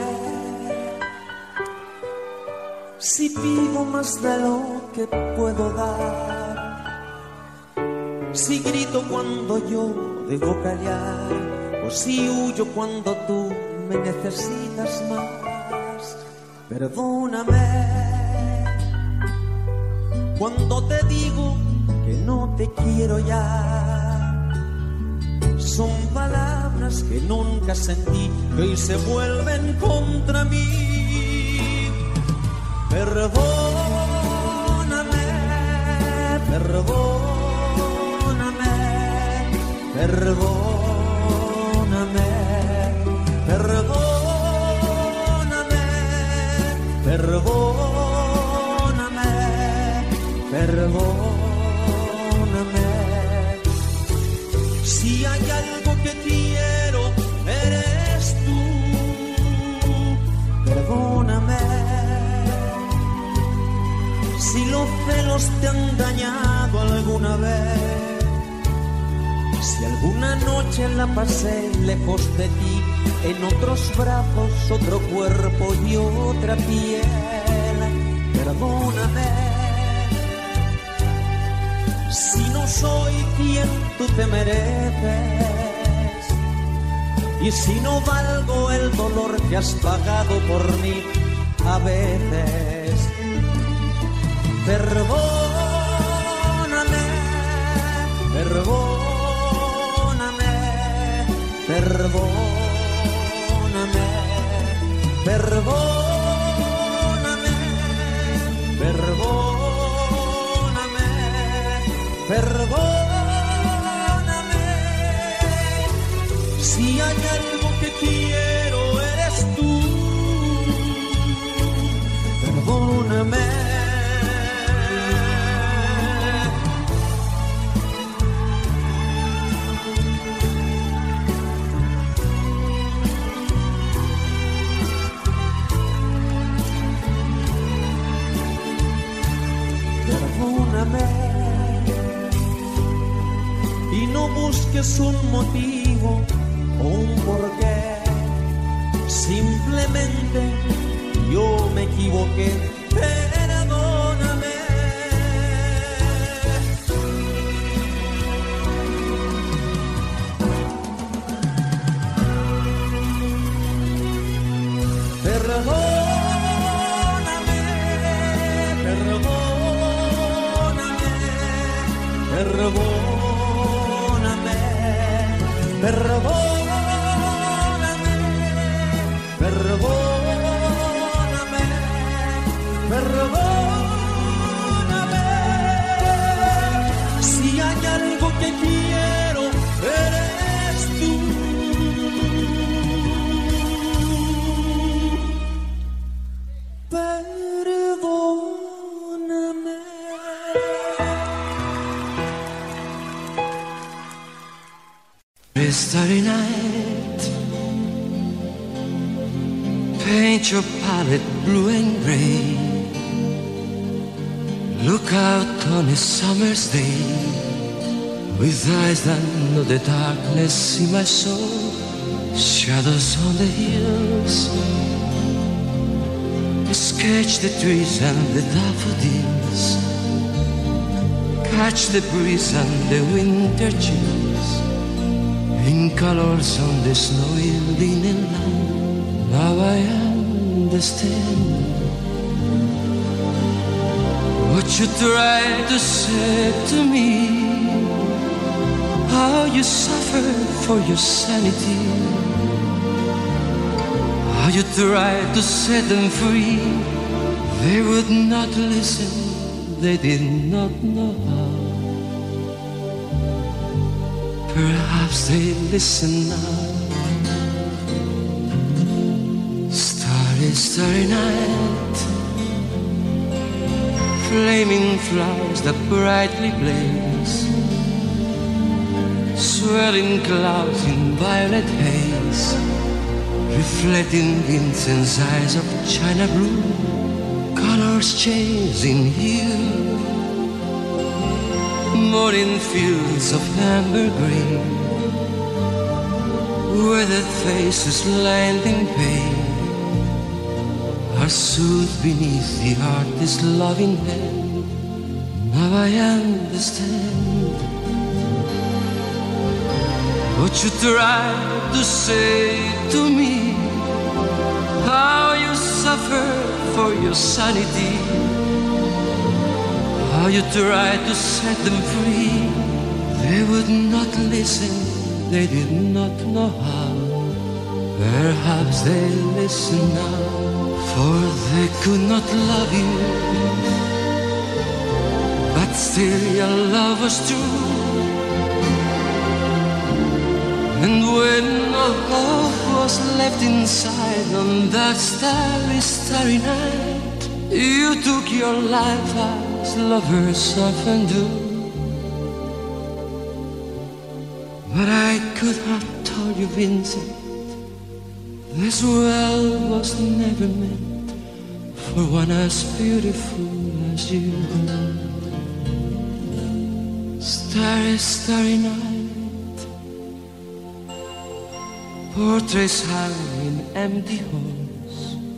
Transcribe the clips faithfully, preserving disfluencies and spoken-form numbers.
si pido más de lo que puedo dar, si grito cuando yo debo callar, o si huyo cuando tú me necesitas más. Perdóname cuando te digo que no te quiero ya. Son palabras que nunca sentí, que hoy se vuelven contra mí. Perdóname, perdóname, perdóname, perdóname, perdóname, perdóname. Si hay algo que quiero, eres tú. Perdóname. Si los celos te han dañado alguna vez, si alguna noche la pasé lejos de ti, en otros brazos, otro cuerpo y otra piel, perdóname. Si no soy quien tú te mereces, y si no valgo el dolor que has pagado por mí a veces, perdóname, perdóname, perdóname, perdóname, perdóname, perdóname. Si hay algo que quiero, eres tú. Perdóname. Y no busques un motivo o un porqué, simplemente yo me equivoqué. Perdóname. Perdóname, perdóname, perdóname, perdóname, perdóname, perdóname. Si hay algo que quiero, eres tú. Perdóname. Starry night, paint your palette blue and gray. Look out on a summer's day, with eyes that know the darkness in my soul. Shadows on the hills, sketch the trees and the daffodils, catch the breeze and the winter chills, in colors on the snowy linen land. Now I understand what you tried to say to me, how you suffered for your sanity, how you tried to set them free. They would not listen, they did not know how. Perhaps they listen now. Starry, starry night, flaming flowers that brightly blaze, swirling clouds in violet haze, reflecting Vincent's eyes of china blue, colors changing hue, morning fields of amber green, weathered faces lined in pain, soothed beneath the artist's loving hand. Now I understand what you tried to say to me, how you suffered for your sanity, how you tried to set them free. They would not listen, they did not know how. Perhaps they listen now, for they could not love you, but still your love was true. And when all hope was left inside on that starry, starry night, you took your life as lovers often do. But I could have told you, Vincent, this world was never meant for one as beautiful as you. Starry, starry night, portraits hung in empty halls,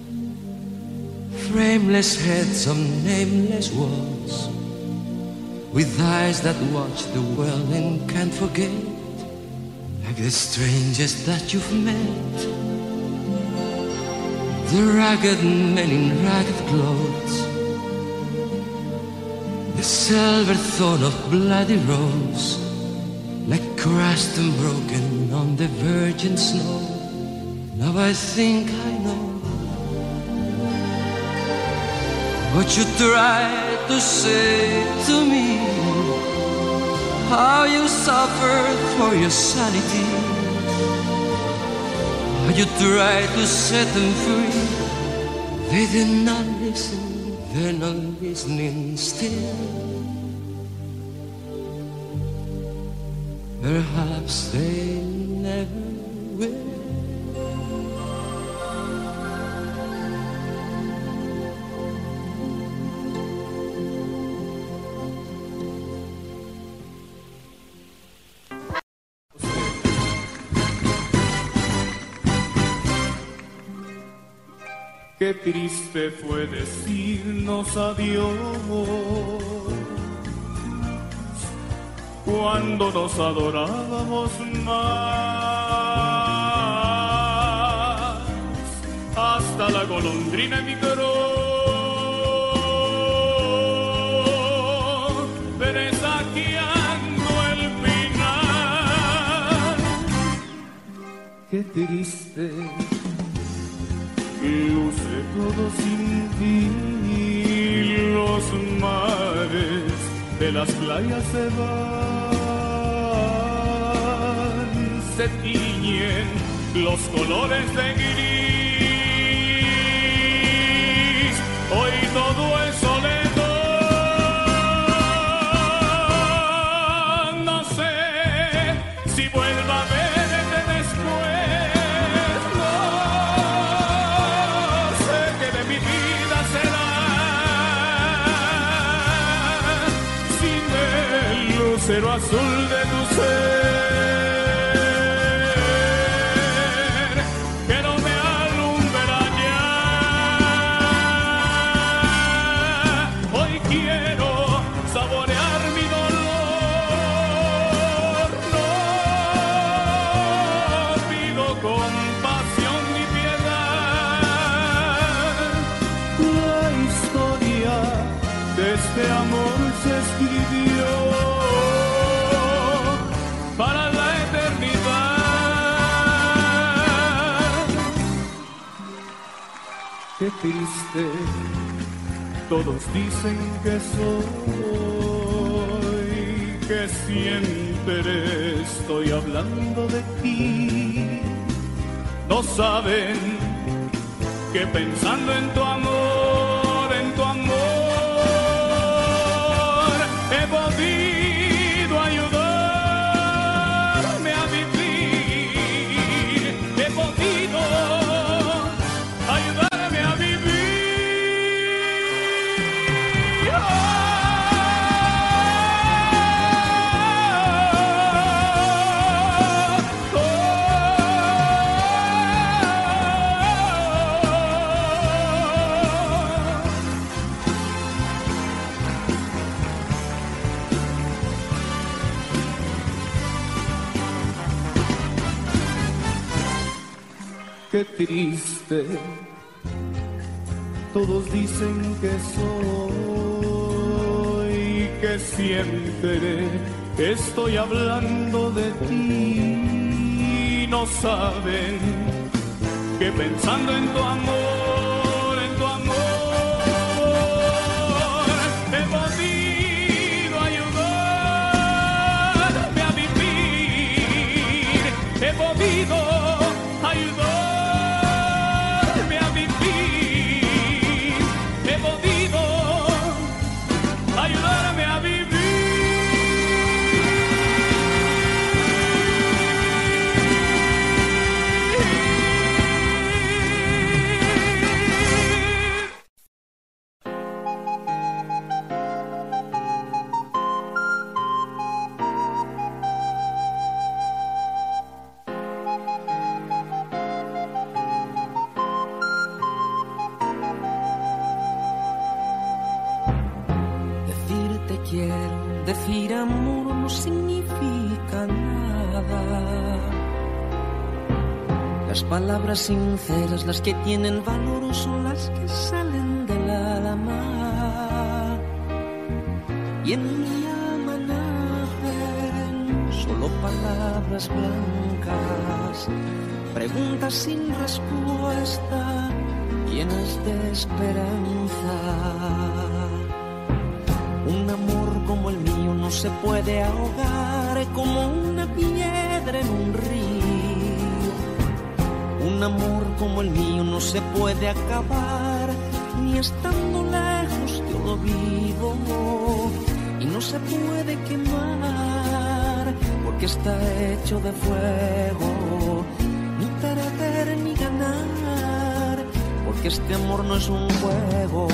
frameless heads on nameless walls, with eyes that watch the world and can't forget, like the strangest that you've met. The ragged men in ragged clothes, the silver thorn of bloody rose, like crushed and broken on the virgin snow. Now I think I know what you tried to say to me, how you suffered for your sanity, you tried to set them free. They did not listen, they're not listening still. Perhaps they never will. Qué triste fue decirnos adiós cuando nos adorábamos más. Hasta la golondrina emigró, presagiando el final. Qué triste luce todo sin ti, los mares de las playas se van, se tiñen los colores de gris, hoy todo es soledad, no sé si vuelva a verte después. Lucero azul de tu ser, que no me alumbra ya. Hoy quiero saborear mi dolor, no pido compasión ni piedad. La historia de este amor se escribió para la eternidad. Qué triste, todos dicen que soy, que siempre estoy hablando de ti. No saben que pensando en tu amor, en tu amor, he podido ayudarme a vivir, he podido ayudarme a vivir. Oh, oh, oh, qué triste. Todos dicen que soy, que siempre estoy hablando de ti. No saben que pensando en tu amor, en tu amor, he podido ayudarme a vivir, he podido ayudarme a vivir, he podido ayudarme a vivir. Decir amor no significa nada. Las palabras sinceras, las que tienen valor, son las que salen del alma. Y en mi alma nacen solo palabras blancas, preguntas sin respuesta, llenas de esperanza. Un amor como el mío no se puede ahogar como una piedra en un río. Un amor como el mío no se puede acabar ni estando lejos de olvido. Y no se puede quemar porque está hecho de fuego. Ni perder ni ganar porque este amor no es un juego.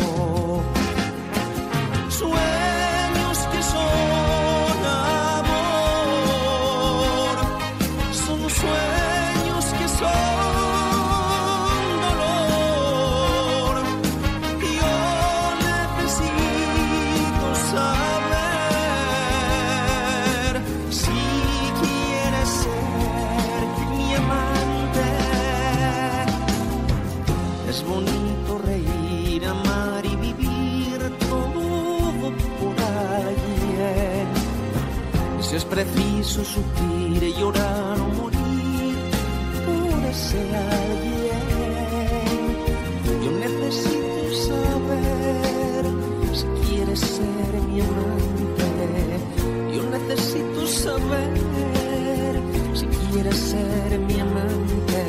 Sueños que son amor, son sueños que son dolor. Yo necesito saber si quieres ser mi amante. Es bonito reír, amar y vivir todo por alguien. Si es preciso sufrir, llorar o morir por ese alguien. Yo necesito saber si quieres ser mi amante. Yo necesito saber si quieres ser mi amante.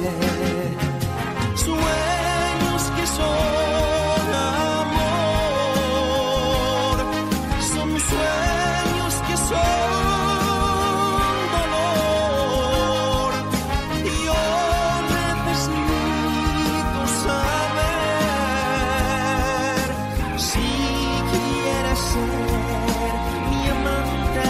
Sueños que son sueños que son dolor. Yo necesito saber si quieres ser mi amante.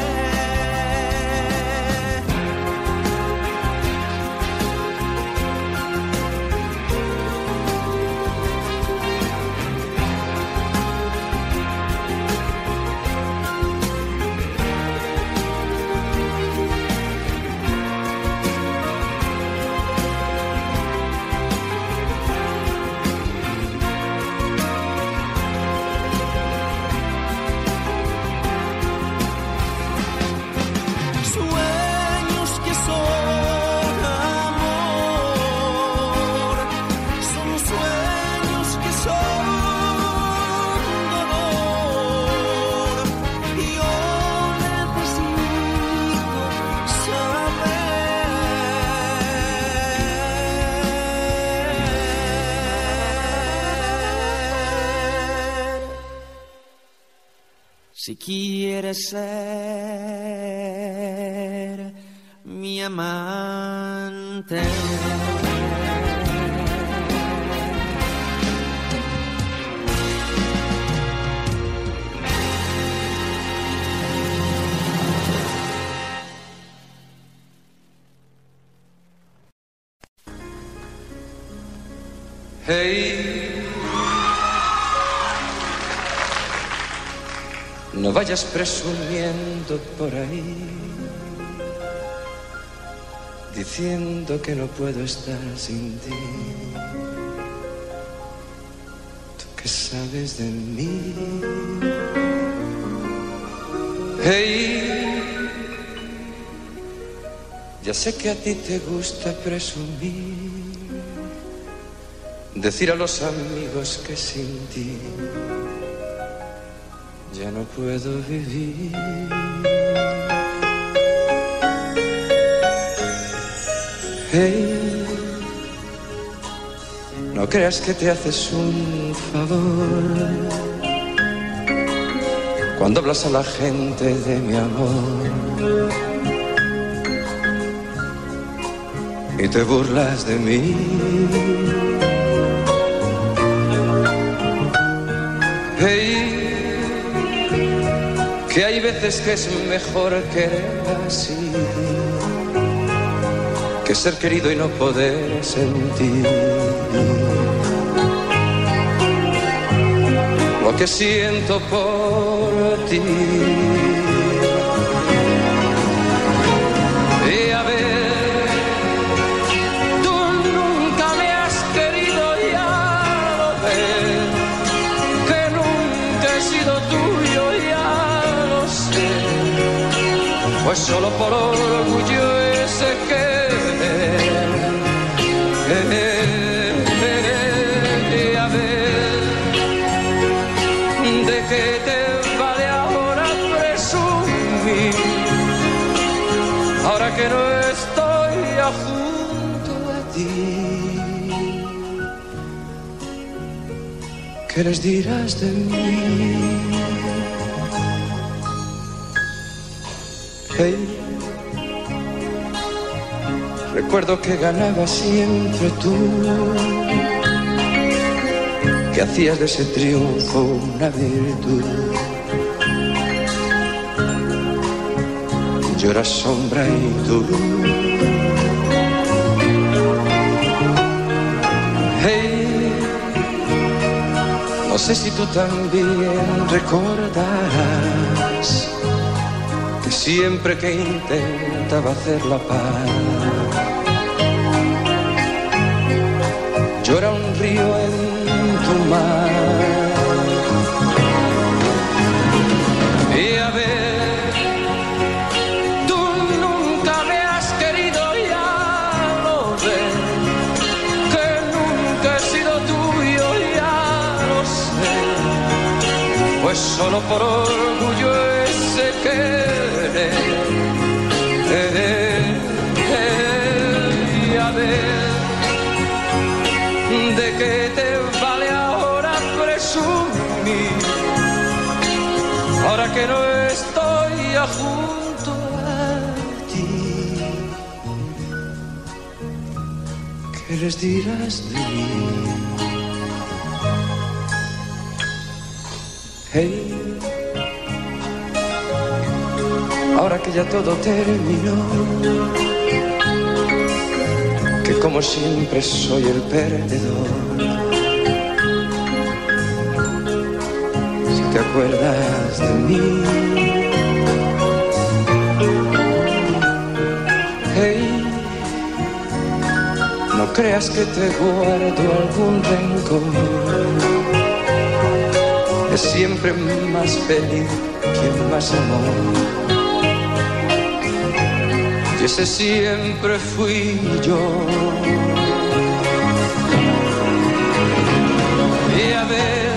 Si quieres ser mi amante. Hey, no vayas presumiendo por ahí diciendo que no puedo estar sin ti. Tú que sabes de mí. Hey, ya sé que a ti te gusta presumir, decir a los amigos que sin ti ya no puedo vivir. Hey, no creas que te haces un favor cuando hablas a la gente de mi amor y te burlas de mí. Hey, que hay veces que es mejor querer así que ser querido y no poder sentir lo que siento por ti. Y a ver, tú nunca me has querido, ya lo ves, que nunca he sido tuyo, ya lo sé, pues solo por orgullo ese que a ver, ¿de qué te vale ahora presumir? Ahora que no estoy junto a ti, ¿qué les dirás de mí? Hey, recuerdo que ganaba siempre tú, que hacías de ese triunfo una virtud. Yo era sombra y tú. Hey, no sé si tú también recordarás que siempre que intentaba hacer la paz, yo era un río en tu mar. Y a ver, tú nunca me has querido, ya lo ves, que nunca he sido tuyo, ya lo sé, pues solo por orgullo ese querer. Eh, eh, eh, y a ver, ¿de qué te vale ahora presumir? Ahora que no estoy ya junto a ti, ¿qué les dirás de mí? Hey, ahora que ya todo terminó, que como siempre soy el perdedor, si te acuerdas de mí. Hey, no creas que te guardo algún rencor, es siempre más feliz quien más amor, y ese siempre fui yo. Y a ver,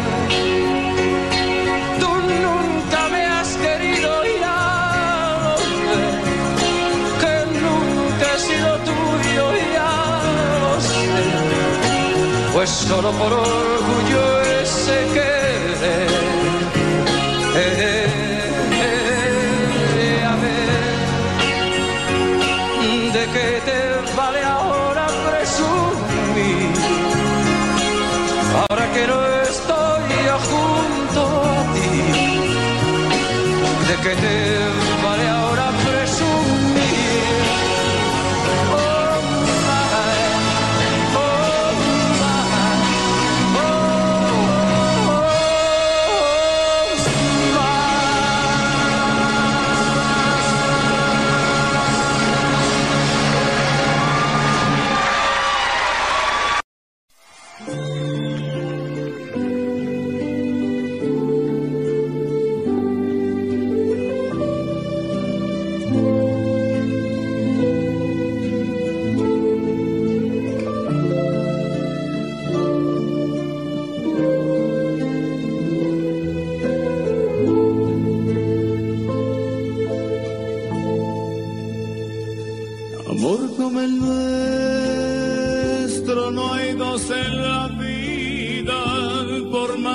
tú nunca me has querido, ya lo ves, que nunca he sido tuyo, ya lo sé, pues solo por orgullo ese querer. Eh, eh, ¿de qué te vale ahora presumir? Ahora que no estoy junto a ti, ¿de qué te vale ahora presumir? Oh, my, oh, my, oh, oh, my.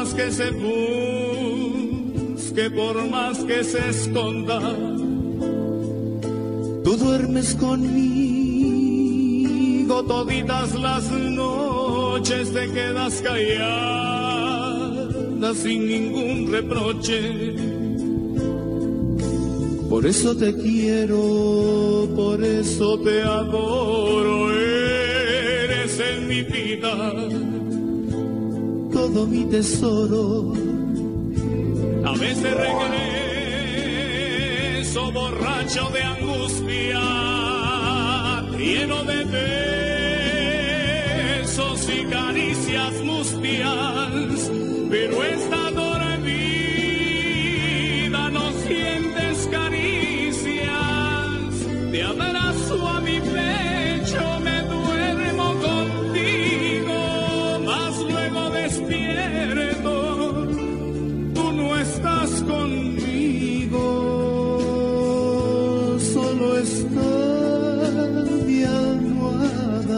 más que se busque, por más que se esconda, tú duermes conmigo toditas las noches, te quedas callada sin ningún reproche. Por eso te quiero, por eso te adoro, eres en mi vida todo mi tesoro. A veces regreso borracho de angustia, lleno de besos y caricias mustias, pero esta dormida no sientes caricias. Te abrazo a mi pecho, me duermo contigo, mas luego despierto, tú no estás conmigo, solo está mi almohada.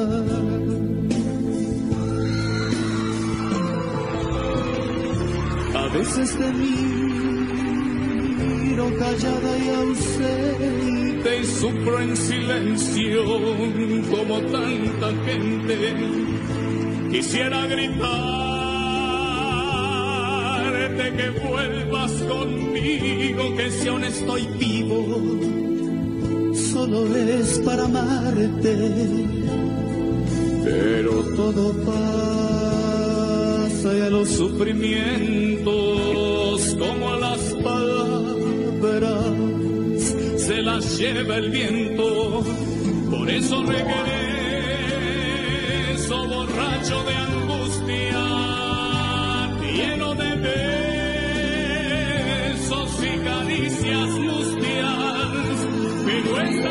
A veces te miro callada y ausente y sufro en silencio como tanta gente. Quisiera gritarte que vuelvas conmigo, que si aún estoy vivo, solo es para amarte. Pero todo pasa y a los sufrimientos, como a las palabras, se las lleva el viento. Por eso regreso borracho de angustia, lleno de besos y caricias mustias, pero esta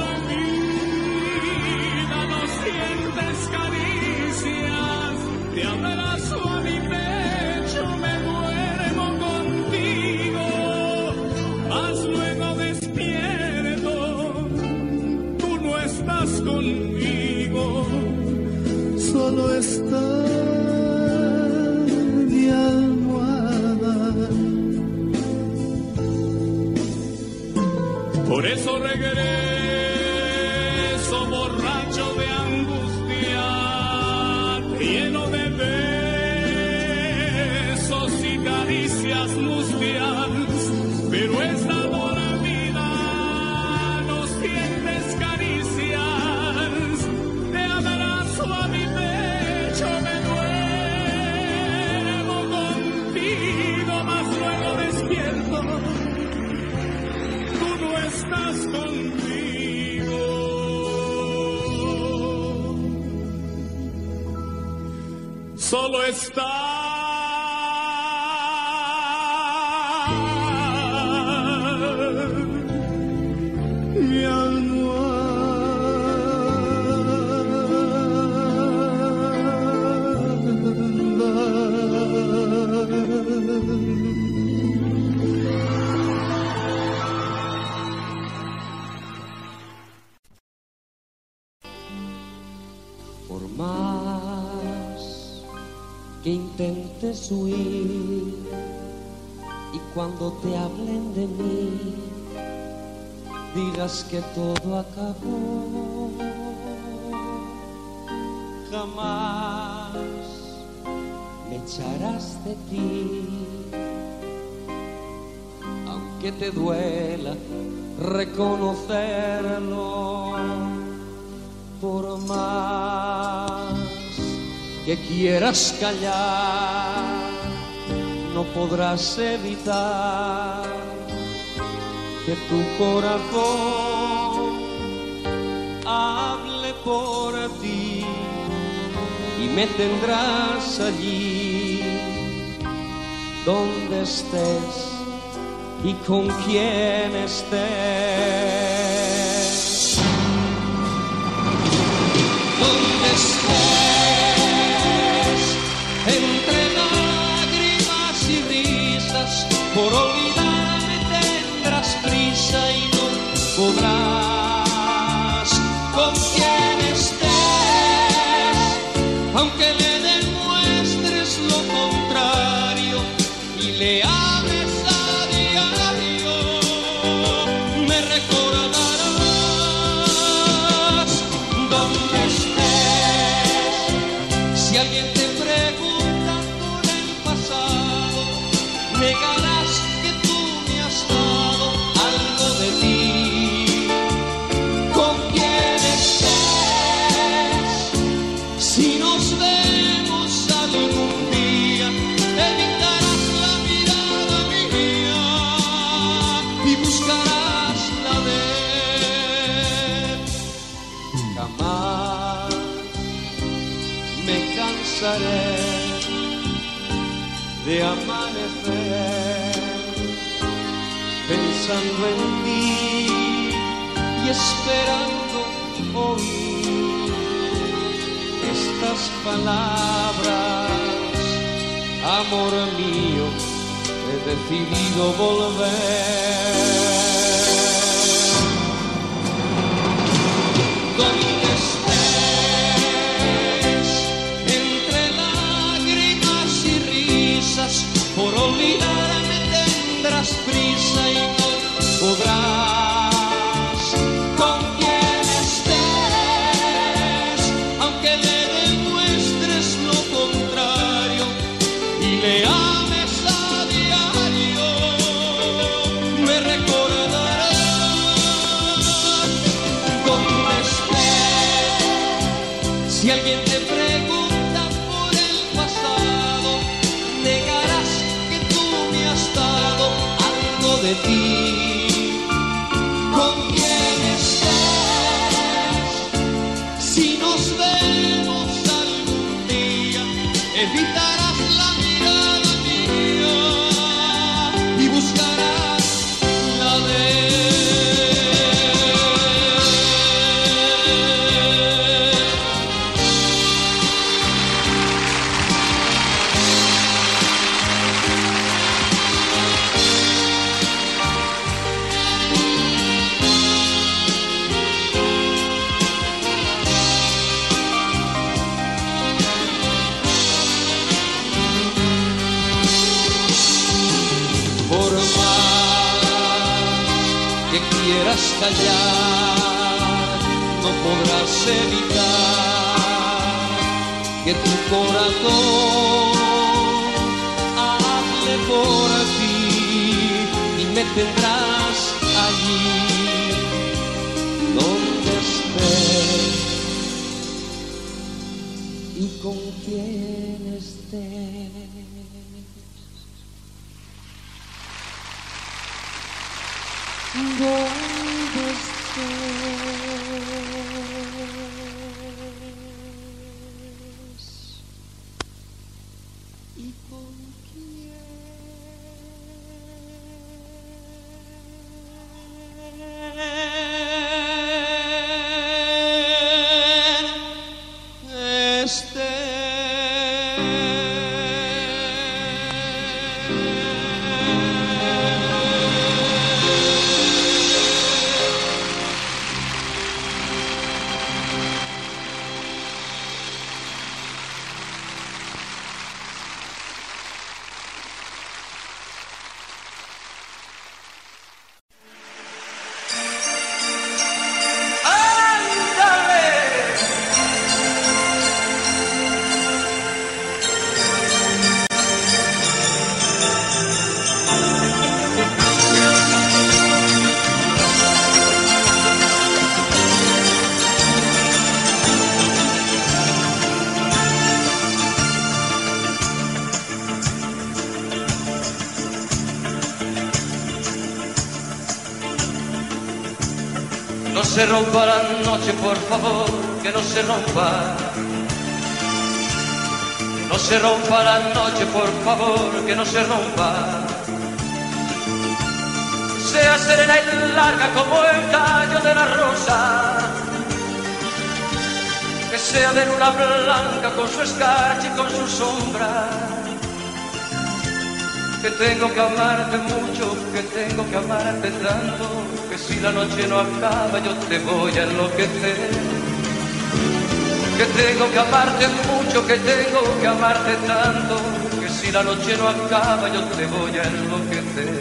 dormida no sientes caricias. Te abrazo a mi pecho, me duermo contigo, mas luego despierto, tú no estás conmigo, solo está mi almohada. Por eso regreso borracho de angustia, lleno de besos y caricias mustias, pero esta dormida no sientes caricias. Te abrazo a mi pecho, me duermo contigo, mas luego despierto, tú no estás conmigo, solo está mi Por más que intentes huir y cuando te hablen de mí digas que todo acabó, jamás me echarás de ti, aunque te duela reconocerlo. Por más que quieras callar, no podrás evitar que tu corazón hable por ti y me tendrás allí donde estés y con quien estés. Donde estés, entre lágrimas y risas, por olvidarme tendrás prisa y no podrás. Con quien estés, aunque le demuestres lo contrario, trataré de amanecer pensando en ti y esperando oír estas palabras. Amor mío, he decidido volver. Donde estés, entre lágrimas y risas, por olvidarme tendrás prisa y no podrás. Con quien estés, aunque le demuestres lo contrario y le ames a diario, me recordarás. Donde estés, si alguien te pregunta por el pasado, negarás que tú me has dado algo de ti. Con quien estés, si nos vemos algún día, evitarás la mirada mía y buscarás la de quieras callar, no podrás evitar que tu corazón hable por ti y me tendrás allí donde estés y con quien estés. ¿Dónde estés y con quién estés? No se rompa la noche, por favor, que no se rompa. No se rompa la noche, por favor, que no se rompa. Sea serena y larga como el tallo de la rosa. Que sea de luna blanca con su escarcha y con su sombra. Que tengo que amarte mucho, que tengo que amarte tanto, que si la noche no acaba yo te voy a enloquecer. Que tengo que amarte mucho, que tengo que amarte tanto, que si la noche no acaba yo te voy a enloquecer.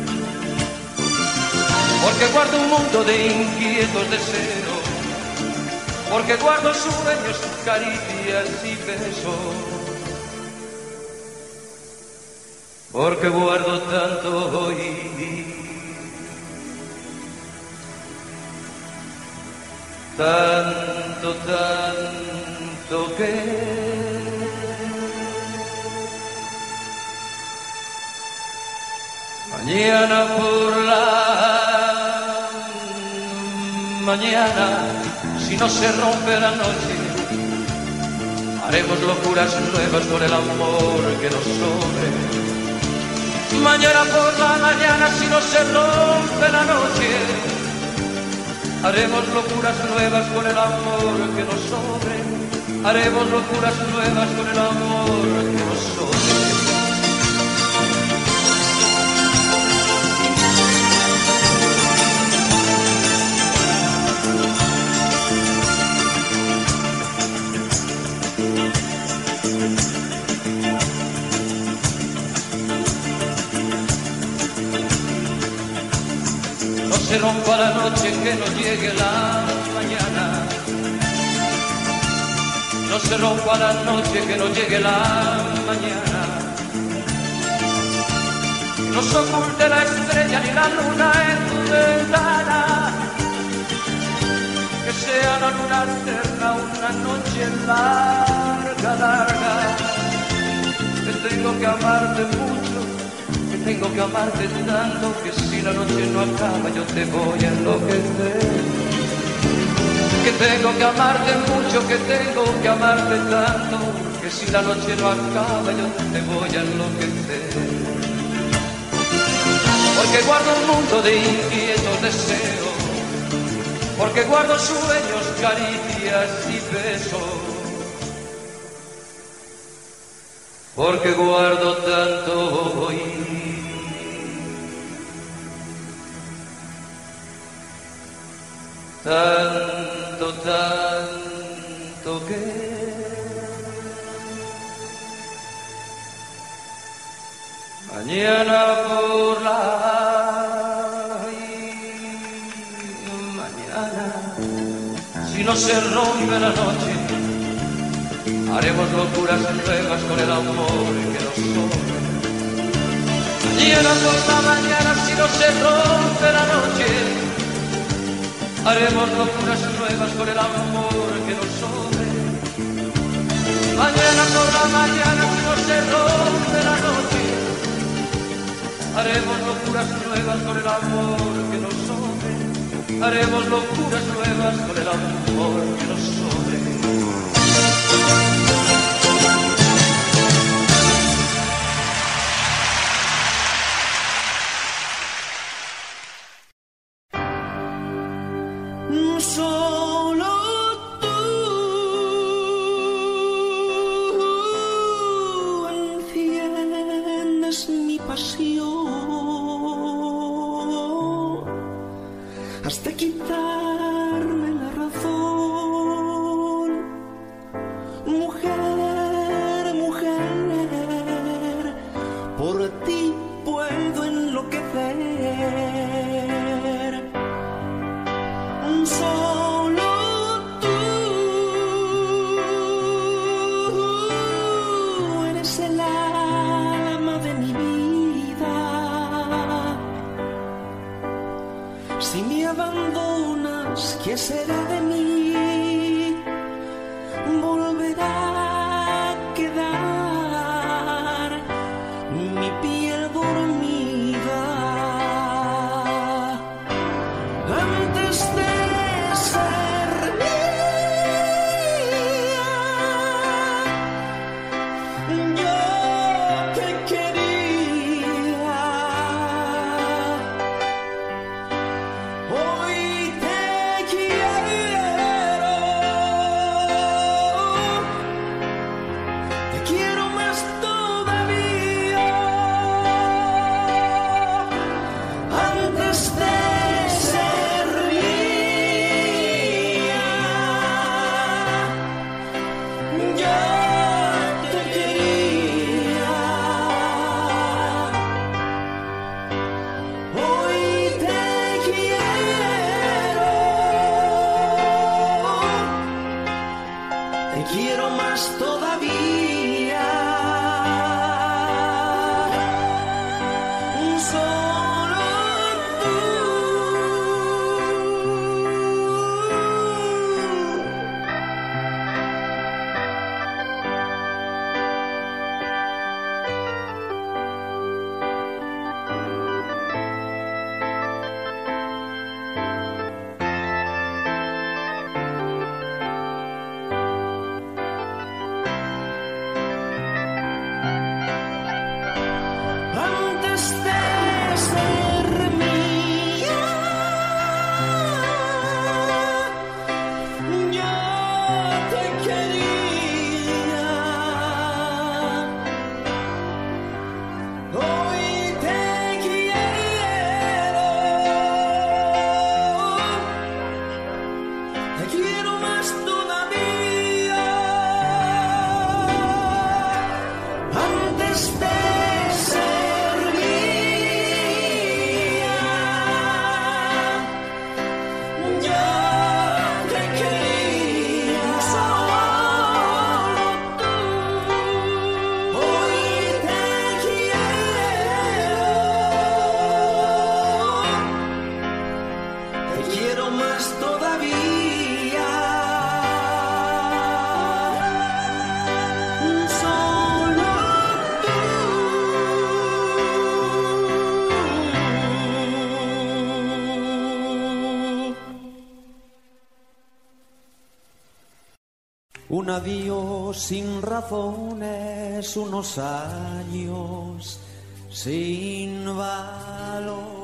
Porque guardo un mundo de inquietos deseos, porque guardo sueños, caricias y besos. Porque guardo tanto hoy, tanto, tanto que mañana por la mañana, si no se rompe la noche, Haremos locuras nuevas con el amor que nos sobre. Mañana por la mañana, si no se rompe la noche, haremos locuras nuevas con el amor que nos sobre. Haremos locuras nuevas con el amor que nos sobre. No se rompa la noche, que no llegue la mañana. No se rompa la noche, que no llegue la mañana. No se oculte la estrella ni la luna en tu ventana. Que sea la luna eterna una noche larga, larga. Que tengo que amarte mucho, que tengo que amarte tanto, que si la noche no acaba yo te voy a enloquecer. Que tengo que amarte mucho, que tengo que amarte tanto, que si la noche no acaba yo te voy a enloquecer. Porque guardo un mundo de inquietos deseos, porque guardo sueños, caricias y besos, porque guardo tanto hoy. Tanto, tanto que mañana por la mañana, si no se rompe la noche, haremos locuras nuevas con el amor que nos sobre. Mañana por la mañana, si no se rompe la noche, haremos locuras nuevas con el amor que nos sobre. Mañana por la mañana, si no se rompe la noche, haremos locuras nuevas con el amor que nos sobre. Haremos locuras nuevas con el amor que nos sobre. Hasta quitarme la razón, mujer, mujer, por ti puedo enloquecer. Solo tú eres el alma de mi vida. Si me abandonas, ¿qué será de mí? Volverá a quedar mi piel dormida. Antes de ser mía, yo te quería. Hoy te quiero. Un adiós sin razones, unos años sin valor.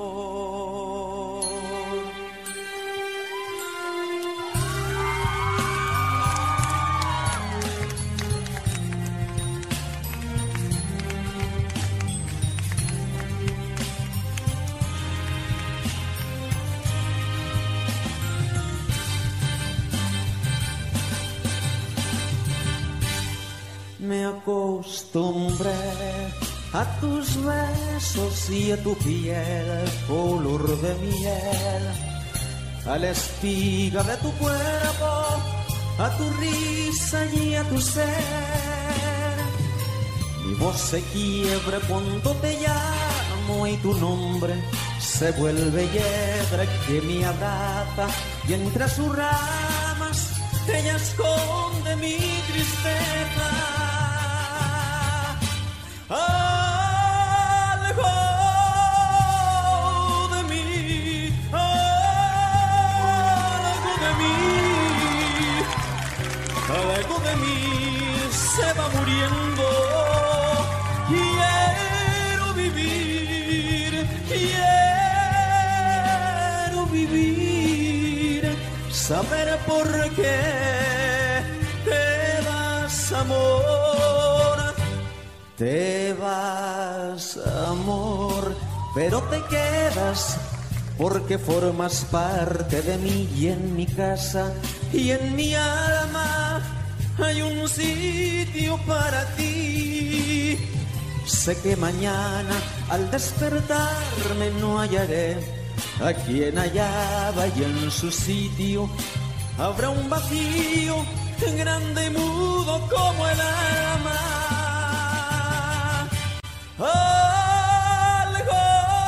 Me acostumbré a tus besos y a tu piel color de miel, a la espiga de tu cuerpo, a tu risa y a tu ser. Mi voz se quiebra cuando te llamo y tu nombre se vuelve hiedra que me abraza y entre sus ramas ella esconde mi tristeza. Algo de mí, algo de mí, algo de mí se va muriendo. Quiero vivir, quiero vivir, saber por qué te vas, amor. Te vas, amor, pero te quedas porque formas parte de mí y en mi casa y en mi alma hay un sitio para ti. Sé que mañana al despertarme no hallaré a quien hallaba y en su sitio habrá un vacío grande y mudo como el alma. Algo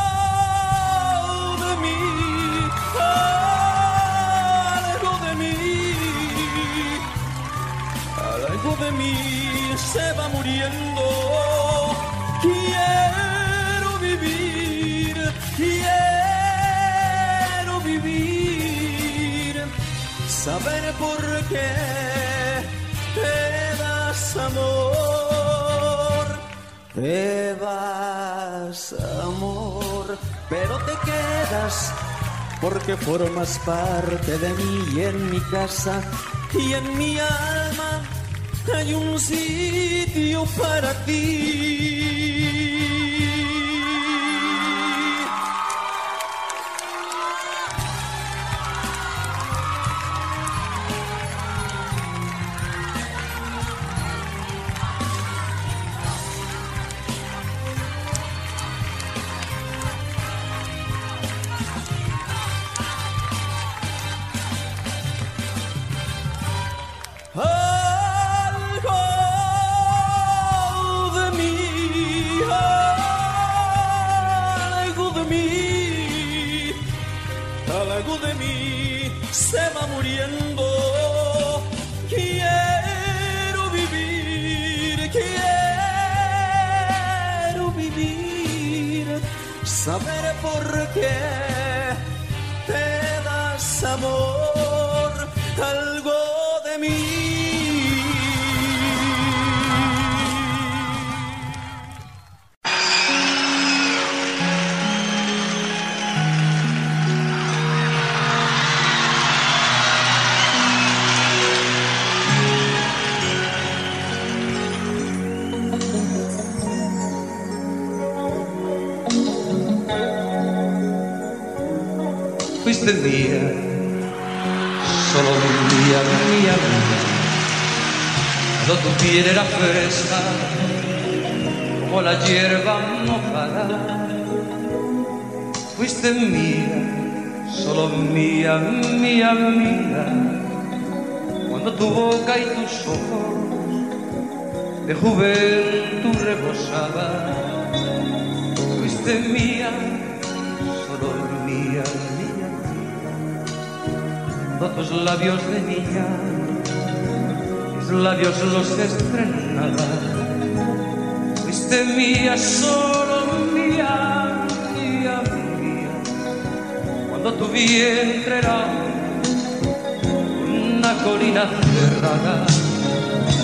de mí, algo de mí, algo de mí se va muriendo. Quiero vivir, quiero vivir, saber por qué te das, amor. Te vas, amor, pero te quedas porque formas parte de mí y en mi casa y en mi alma hay un sitio para ti. Se va muriendo. Quiero vivir, quiero vivir, saber por qué te das, amor, algo de mí. Fuiste mía, solo mía, mía, mía. Cuando tu piel era fresca, como la hierba mojada. Fuiste mía, solo mía, mía, mía. Cuando tu boca y tus ojos de juventud rebosaban. Fuiste mía, solo mía, mía. Cuando tus labios de niña, mis labios los estrenaban. Fuiste mía, solo mía, mía, mía. Cuando tu vientre era una colina cerrada.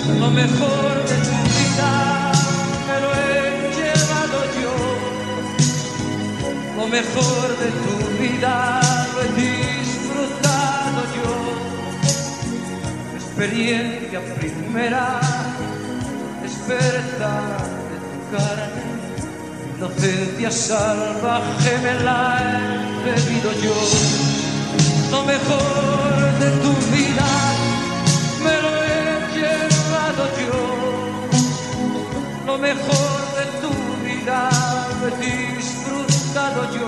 lo mejor de tu vida me lo he llevado yo, lo mejor de tu vida lo he disfrutado yo, experiencia primera, despertar de tu carne, inocencia salvaje me la he bebido yo, lo mejor de tu vida me lo he llevado yo, lo mejor de tu vida lo he disfrutado yo,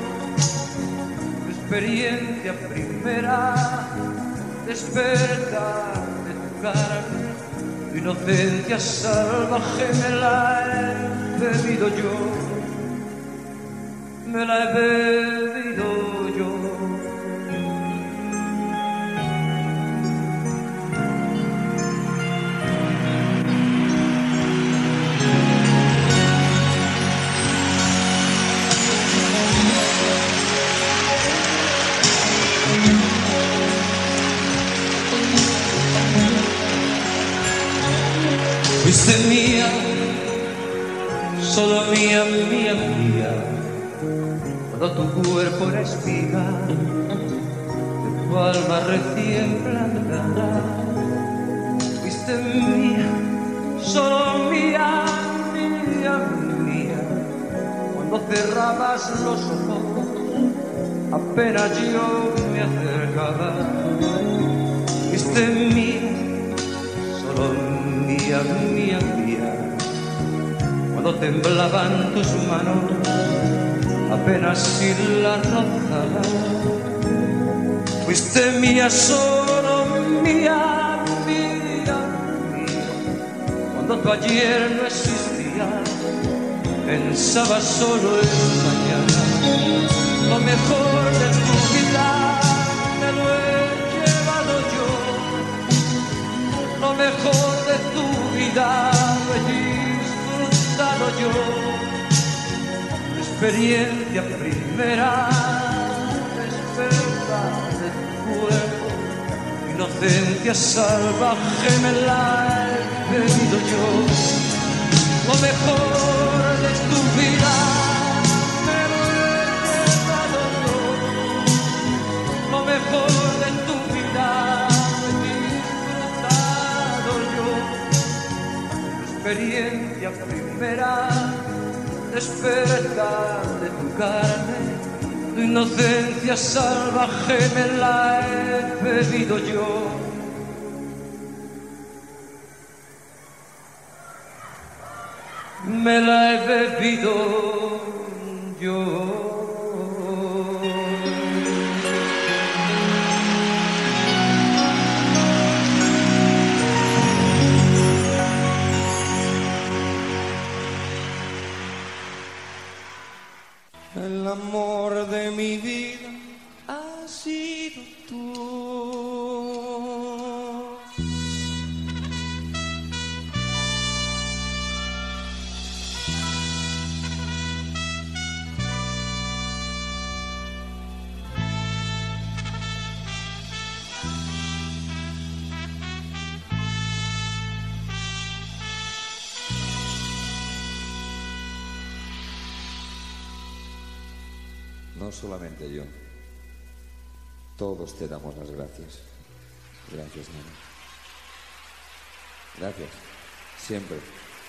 experiencia primera, despertar de tu carne, inocencia salvaje me la he bebido yo, me la he bebido yo. Fuiste mía, solo mía, mía, mía, cuando tu cuerpo era espiga de tu alma recién plantada. Fuiste mía, solo mía, mía, mía, cuando cerrabas los ojos, apenas yo me acercaba. Fuiste mía, solo mía, mía, mía, cuando temblaban tus manos, apenas si la rozaba. Fuiste mía, solo mía, mía, mía, cuando tu ayer no existía, pensaba solo en mañana. Lo mejor de tu vida me lo he llevado yo, lo mejor de tu vida lo he disfrutado yo, experiencia primera, despertar de tu cuerpo, inocencia salvaje me la he bebido yo, lo mejor de tu vida me lo he llevado yo, lo mejor de tu vida experiencia primera, despertar de tu carne, tu inocencia salvaje me la he bebido yo. Me la he bebido yo. El amor de mi vida has sido tú. No solamente yo, todos te damos las gracias. Gracias, nena. Gracias, siempre.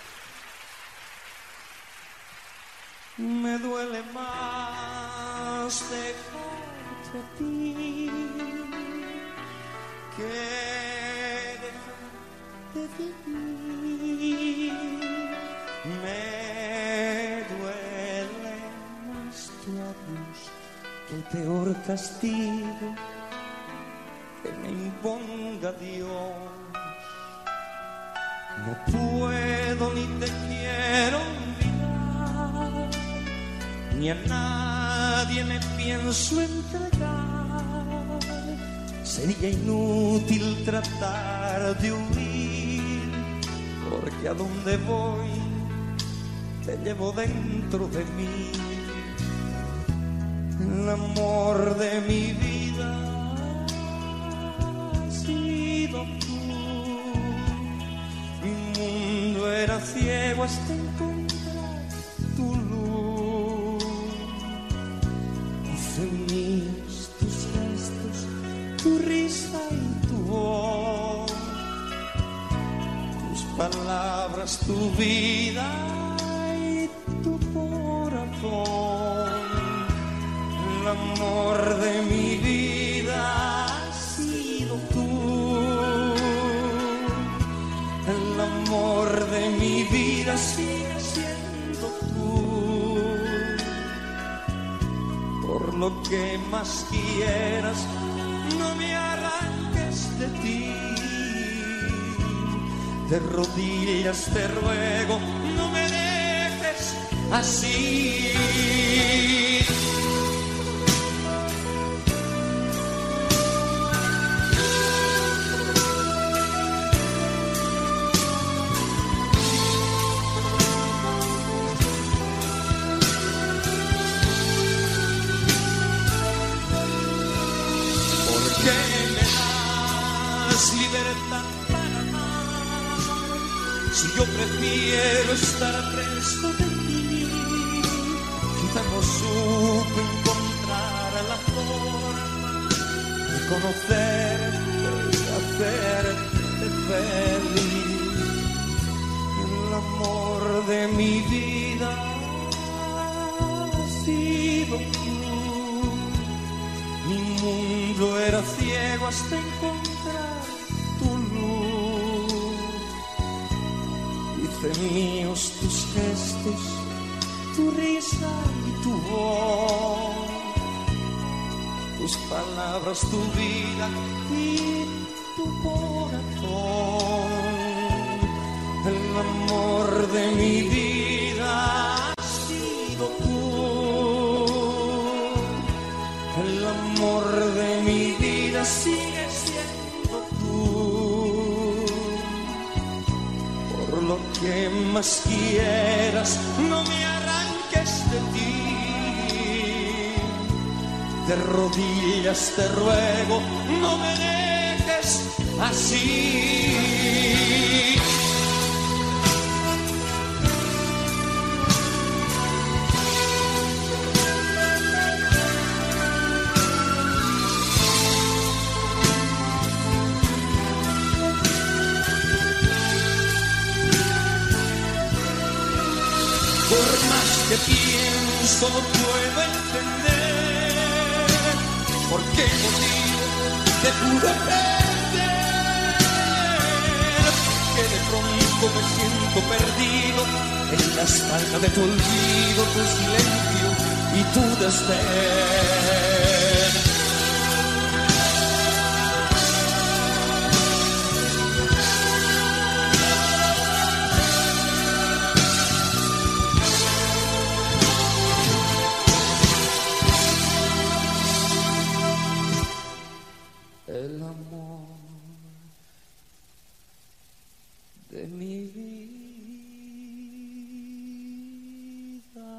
Me duele más dejarte a ti que dejarte de ti. Me duele más tu adiós que el peor castigo que me imponga Dios. No puedo ni te quiero olvidar, ni a nadie me pienso entregar. Sería inútil tratar de huir, porque a donde voy te llevo dentro de mí. El amor de mi vida ha sido tú. era ciego hasta encontrar tu luz. Hice míos tus gestos, tu risa y tu voz, tus palabras, tu vida y tu corazón. El amor de mi vida has sido tú. El amor de mi vida sigue siendo tú. Por lo que más quieras, no me arranques de ti. De rodillas te ruego, no me dejes así. Libertad para amar, si yo prefiero estar preso de ti. Quizá no supe encontrar la forma de conocerte y hacerte feliz. El amor de mi vida ha sido tú. Mi mundo era ciego hasta encontrar tu luz. Hice míos tus gestos, tu risa y tu voz, tus palabras, tu vida y tu corazón. El amor de mi vida has sido tú. El amor de mi vida sigue siendo tú. Por lo que más quieras, no me arranques de ti. De rodillas te ruego, no me dejes así. Por más que pienso no puedo entender por qué motivo te pude perder, que de pronto me siento perdido en la espalda de tu olvido, tu silencio y tu desdén. El amor de mi vida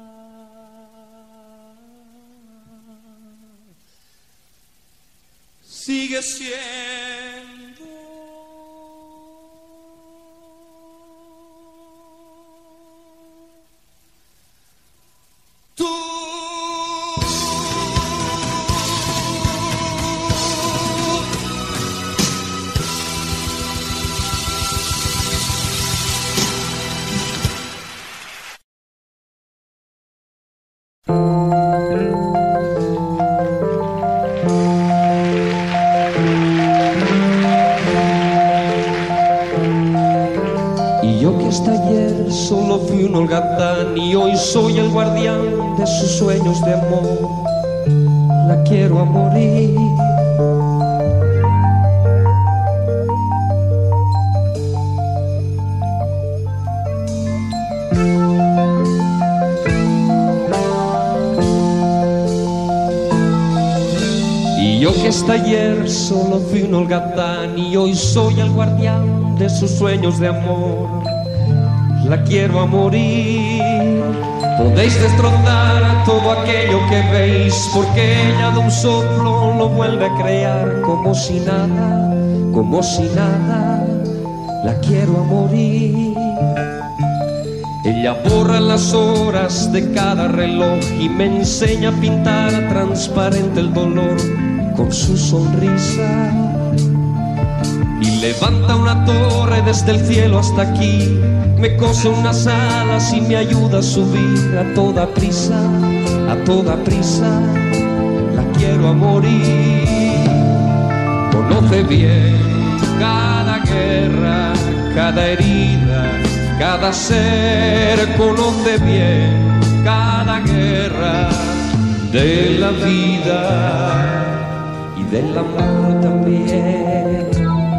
sigue siendo tú. Hasta ayer solo fui un holgazán y hoy soy el guardián de sus sueños de amor. La quiero a morir. Y yo que hasta ayer solo fui un holgazán y hoy soy el guardián de sus sueños de amor. La quiero a morir. Podéis destrozar todo aquello que veis, porque ella de un soplo lo vuelve a crear como si nada, como si nada. La quiero a morir. Ella borra las horas de cada reloj y me enseña a pintar transparente el dolor con su sonrisa. Y levanta una torre desde el cielo hasta aquí, me cose unas alas y me ayuda a subir a toda prisa, a toda prisa. La quiero a morir. Conoce bien cada guerra, cada herida, cada ser. Conoce bien cada guerra de la vida y del amor también.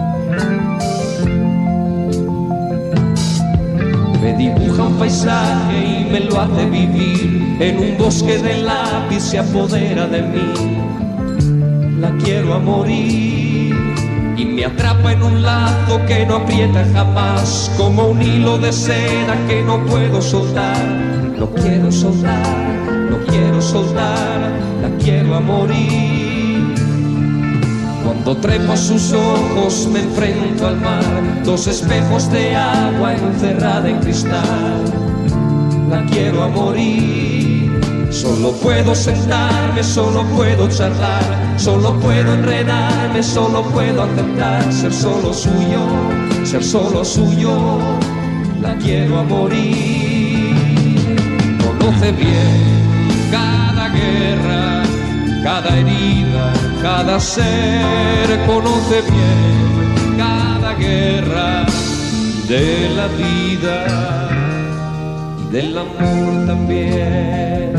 Me dibuja un paisaje y me lo hace vivir. En un bosque de lápiz se apodera de mí. La quiero a morir y me atrapa en un lazo que no aprieta jamás, como un hilo de seda que no puedo soltar. No quiero soltar, no quiero soltar, la quiero a morir. Cuando trepo a sus ojos me enfrento al mar, dos espejos de agua encerrada en cristal. La quiero a morir. Solo puedo sentarme, solo puedo charlar, solo puedo enredarme, solo puedo aceptar ser solo suyo, ser solo suyo. La quiero a morir. Conoce bien cada guerra, cada herida, cada ser. Conoce bien cada guerra de la vida y del amor también.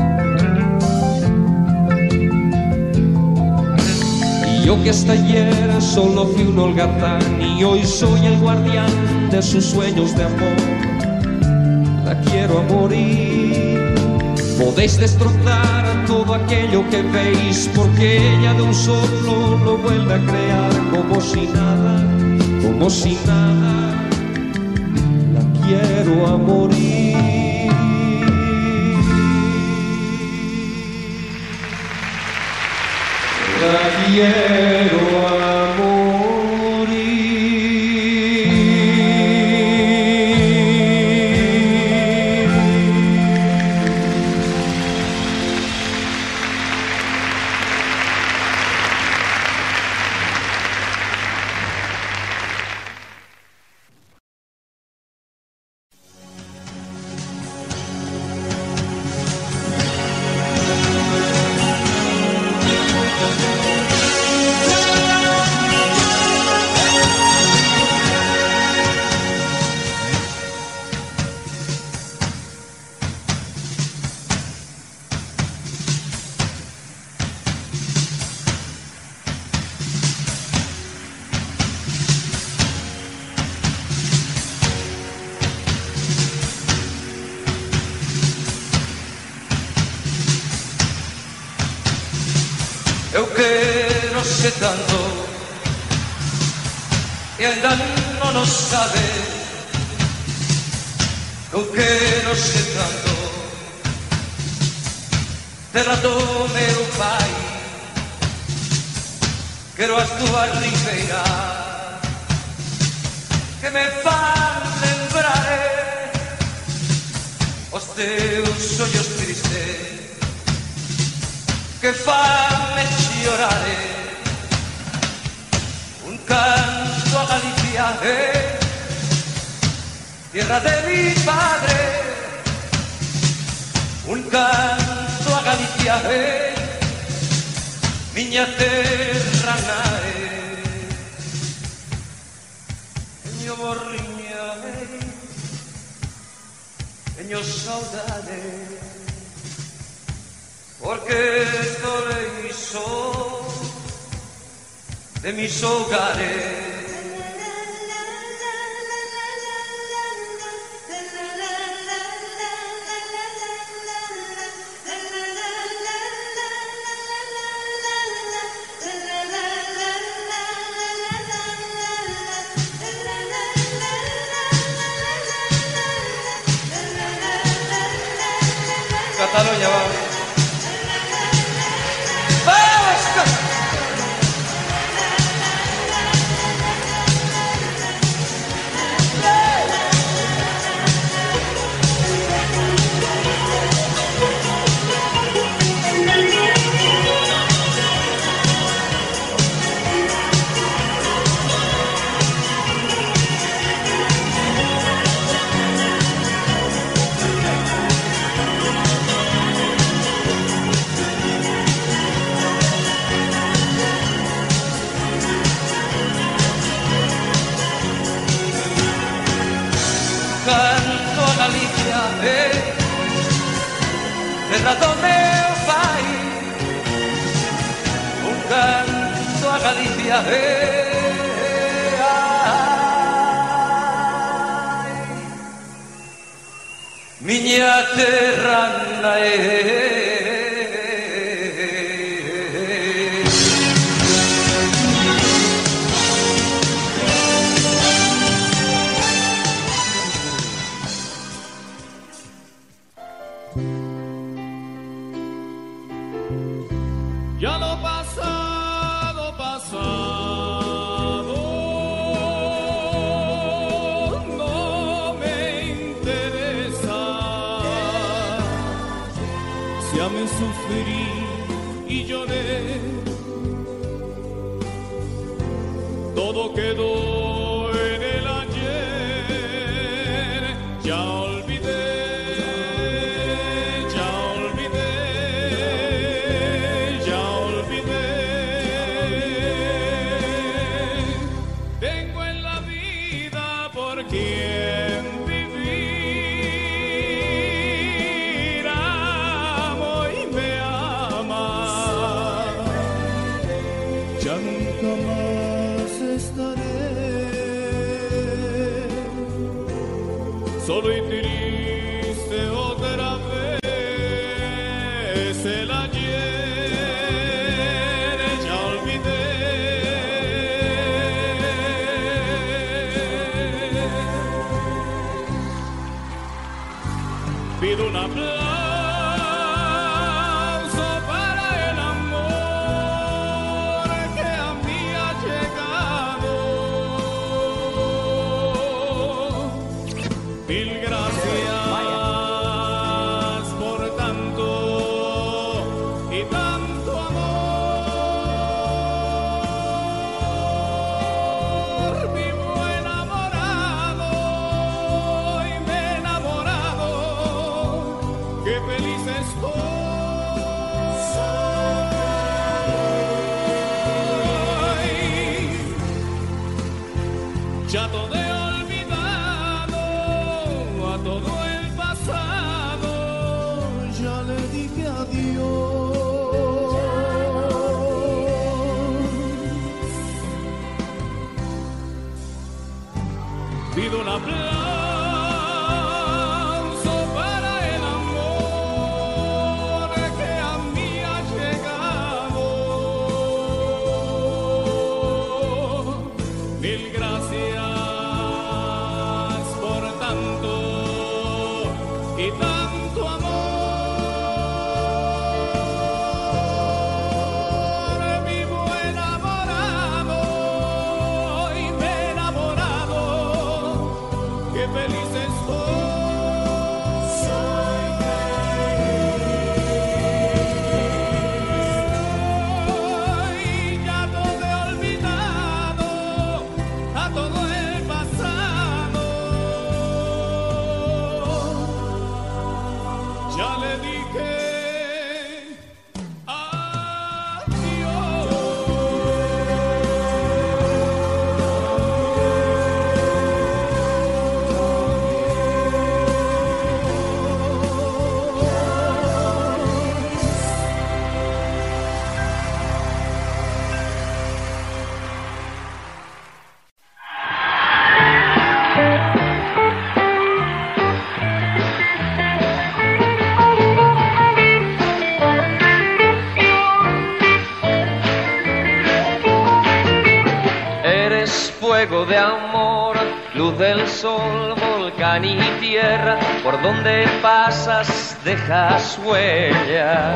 Y yo que hasta ayer solo fui un holgazán y hoy soy el guardián de sus sueños de amor. La quiero a morir. Podéis destrozar todo aquello que veis, porque ella de un soplo lo vuelve a crear, como si nada, como si nada. La quiero a morir. La quiero a morir. Eu que non sei tanto e ainda non o sabe. Eu que non sei tanto terra do meu pai. Quero as túas ribeiras que me fan lembrar os teus ollos tristes que fanme llorare. Un canto a Galicia, eh, tierra de mi padre. Un canto a Galicia, eh, miña terra nare. Eño borriña, eh, eño saudade, porque estoy solo de mis hogares. Cataluña, va. terra donde vai un canto a Galicia. Eh, ai, miña terra nae. Ya lo pasado, pasado, no me interesa. Si amé, sufrí y lloré, todo quedó en el ayer. Ya olvidé. Solo y triste otra vez el ayer ya olvidé. Pido un aplauso para el amor que a mí ha llegado. Mil gracias por tanto y tanto amor. Vivo enamorado y me he enamorado. Qué feliz estoy. Ya todo he olvidado, a todo el pasado ya le dije adiós. Pido un aplauso para el amor que a mí ha llegado. Mil gracias por tanto y tanto amor. Vivo enamorado y me he enamorado. Qué feliz estoy. Ya todo he olvidado, a todo el pasado ya le dije fuego de amor, luz del sol, volcán y tierra, por donde pasas dejas huella.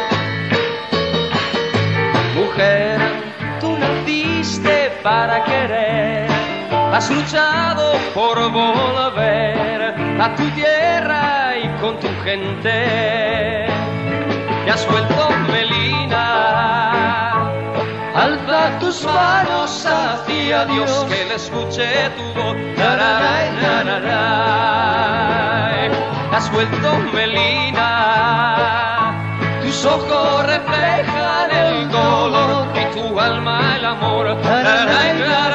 Mujer, tú naciste para querer, has luchado por volver a tu tierra y con tu gente. Te has vuelto Melina, alza tus manos hacia Dios, que le escuche tu voz. Nararay, nararay. Te has vuelto Melina, tus ojos reflejan el color y tu alma el amor. Nararay,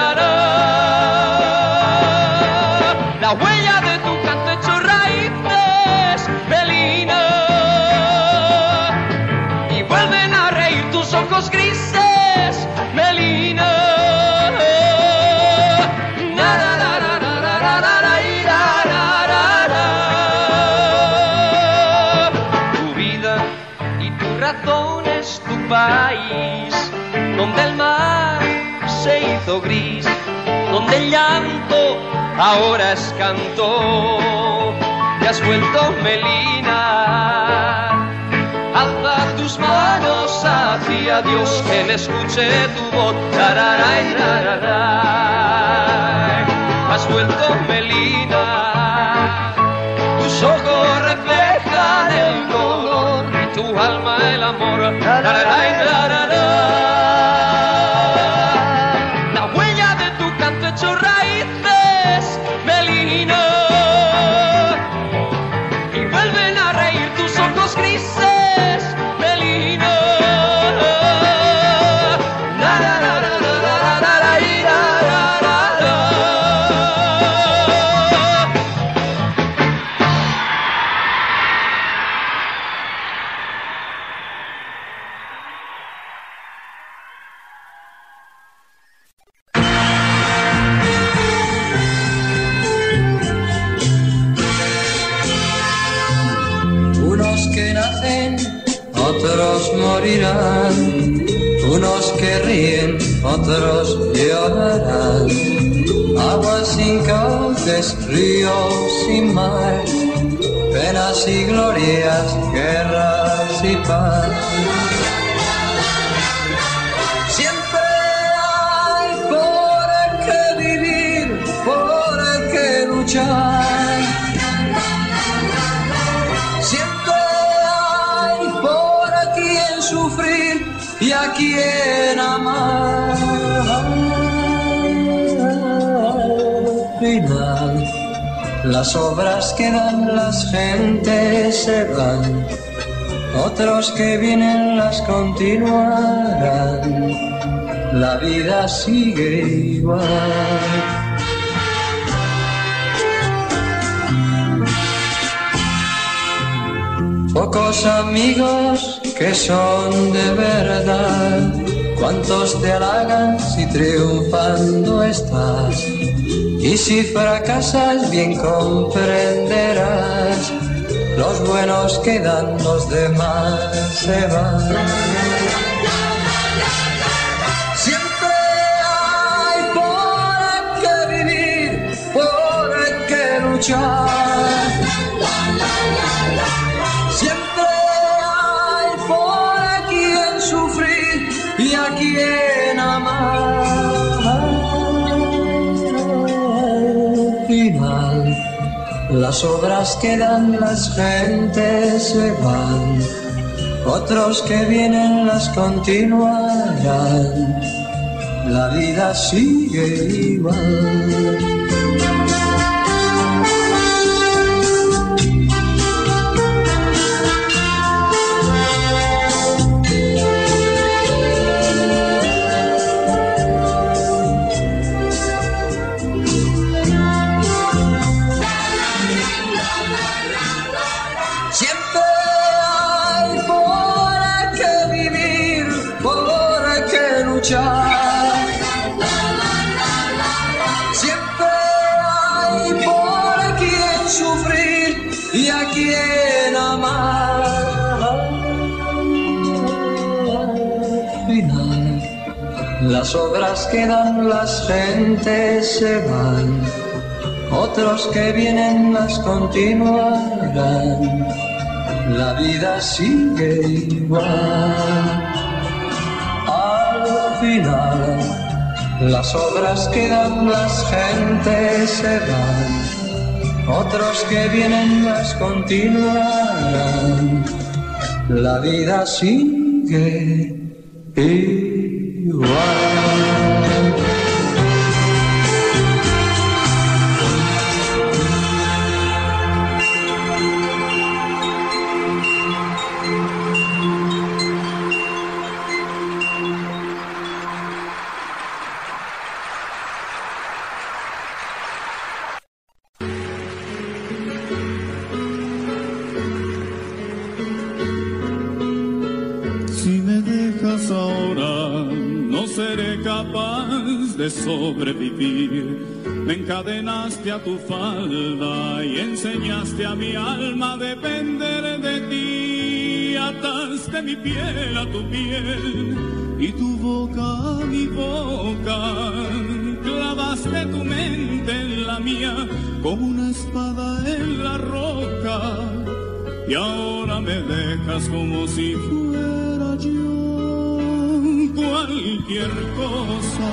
nararay. La huella de tu canto hecho raíces, Melina. corazón es tu país, donde el mar se hizo gris, donde el llanto ahora es canto. Te has vuelto Melina, alza tus manos hacia Dios, que le escuche tu voz. Tararay, tararay. Has vuelto Melina, tus ojos reflejan el dolor y tu alma el amor. Tararay, tararay. La huella de tu canto hecho raíces, Melina, y vuelven a reír tus ojos grises, Melina. Otros morirán, unos que ríen, otros llorarán. Aguas sin cauces, ríos sin mar, penas y glorias, guerras y paz. Siempre hay por el que vivir, por el que luchar. Sufrir y a quien amar. Al final, las obras quedan, las gentes se van, otros que vienen las continuarán. La vida sigue igual. Pocos amigos que son de verdad, cuántos te halagan si triunfando estás, y si fracasas bien comprenderás, los buenos quedan, los demás se van. Siempre hay por el que vivir, por el que luchar. Y a quien amar. Al final, las obras quedan, las gentes se van, otros que vienen las continuarán. La vida sigue igual. Siempre hay por quien sufrir y a quien amar. Al final, las obras quedan, las gentes se van, otros que vienen las continuarán. La vida sigue igual. Al final, las obras quedan, las gentes se van, otros que vienen las continuarán. La vida sigue igual. De sobrevivir, me encadenaste a tu falda y enseñaste a mi alma a depender de ti, a tal ataste mi piel a tu piel y tu boca a mi boca. Clavaste tu mente en la mía como una espada en la roca. Y ahora me dejas como si fuera yo cualquier cosa.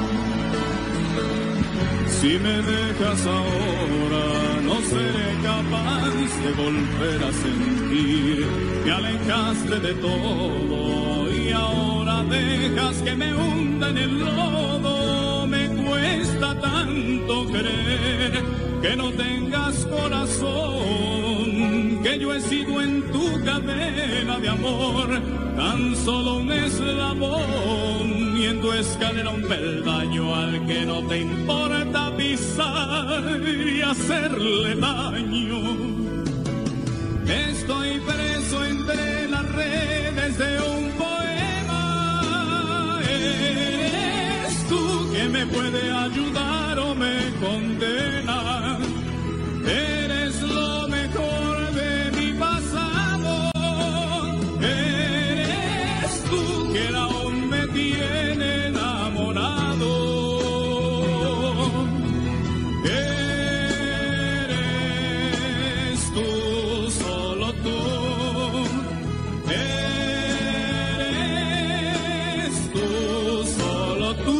Si me dejas ahora, no seré capaz de volver a sentir. Me alejaste de todo y ahora dejas que me hunda en el lodo. Me cuesta tanto creer que no tengas corazón, que yo he sido en tu cadena de amor tan solo un eslabón, y en tu escalera un peldaño al que no te importa pisar y hacerle daño. Estoy preso entre las redes de un poema. Eres tú que me puede ayudar o me condena. Eres lo mejor de mi pasado. Eres tú que aún me tiene enamorado. Eres tú, solo tú. Eres tú, solo tú.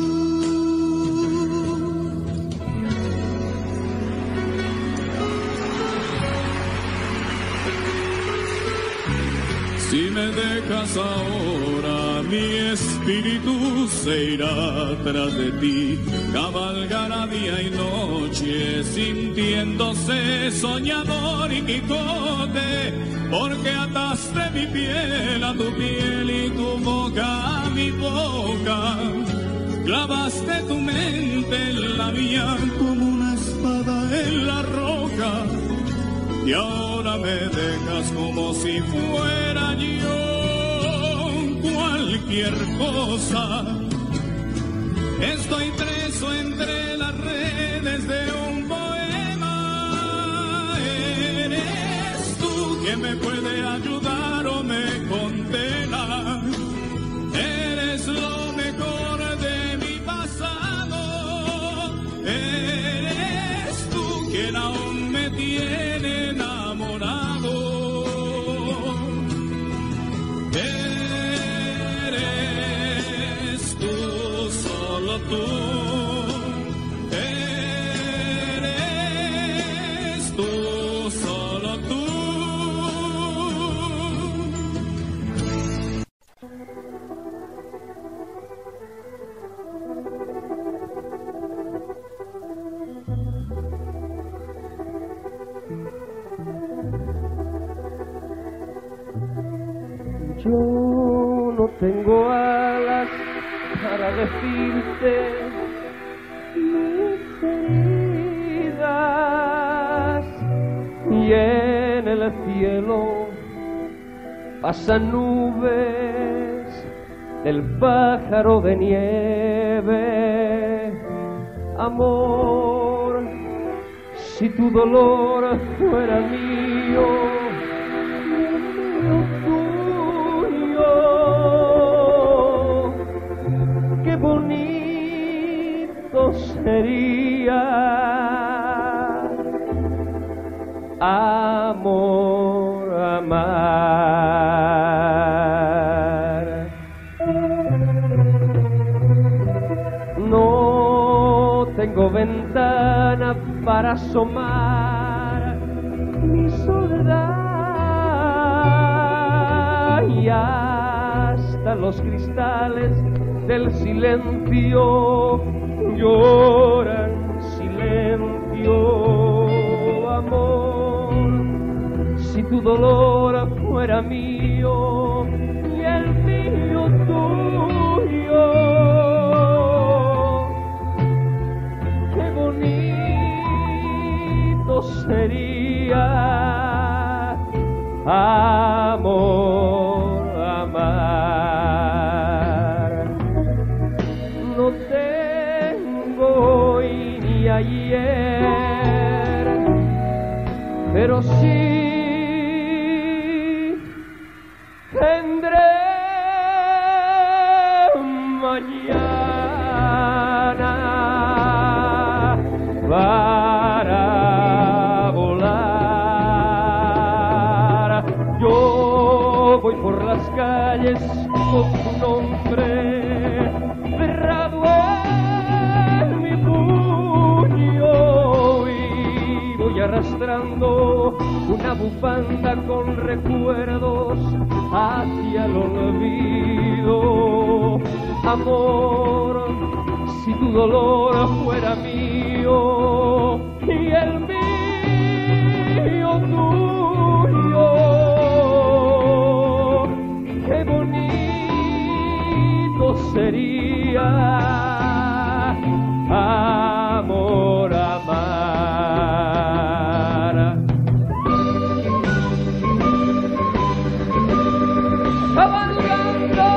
Si me dejas ahora, mi espíritu se irá tras de ti, cabalgará día y noche, sintiéndose soñador y Quijote, porque ataste mi piel a tu piel y tu boca a mi boca. Clavaste tu mente en la mía como una espada en la roca. Y ahora me dejas como si fuera yo cualquier cosa. Estoy preso entre las redes de un poema. Eres tú quien me puede ayudar o me condena. Eres lo mejor de mi pasado. Eres tú quien aún me tiene enamorado. Eres tú, solo tú. Eres tú, solo tú. Yo no tengo alas para decirte mis heridas, y en el cielo pasan nubes del pájaro de nieve. Amor, si tu dolor fuera mío, qué bonito sería, amor, amar. No tengo ventana para asomar mi soledad, y hasta los cristales del silencio lloran silencio. Amor, si tu dolor fuera mío y el mío tuyo, qué bonito sería, amor, amar. No tengo hoy ni ayer, pero sí tendré mañana para volar. Yo voy por las calles con tu nombre cerrado en mi puño y voy arrastrando una bufanda con recuerdos hacia el olvido. Amor, si tu dolor fuera mío y el mío tuyo, qué bonito sería, amor, amar. Cabalgando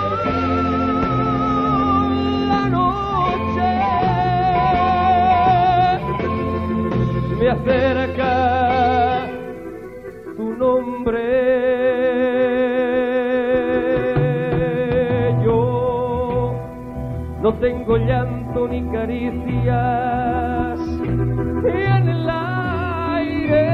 la noche me acerca tu nombre. Yo no tengo llanto ni caricias y en el aire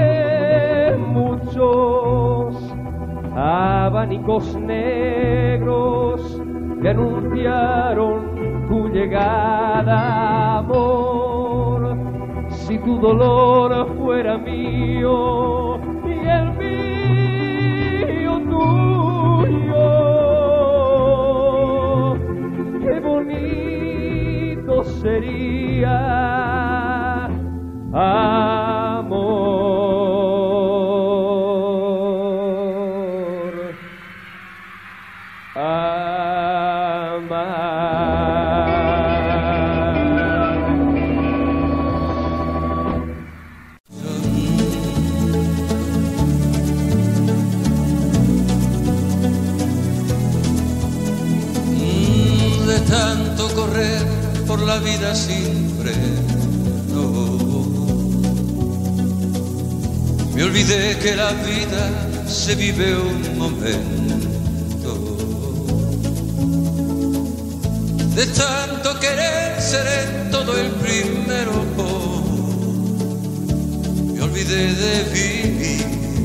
muchos abanicos negros que anunciaron tu llegada, amor. Si tu dolor fuera mío y el mío tuyo, qué bonito sería, amor, amar. De tanto correr por la vida sin freno, me olvidé que la vida se vive un momento. De tanto querer seré todo el primero, me olvidé de vivir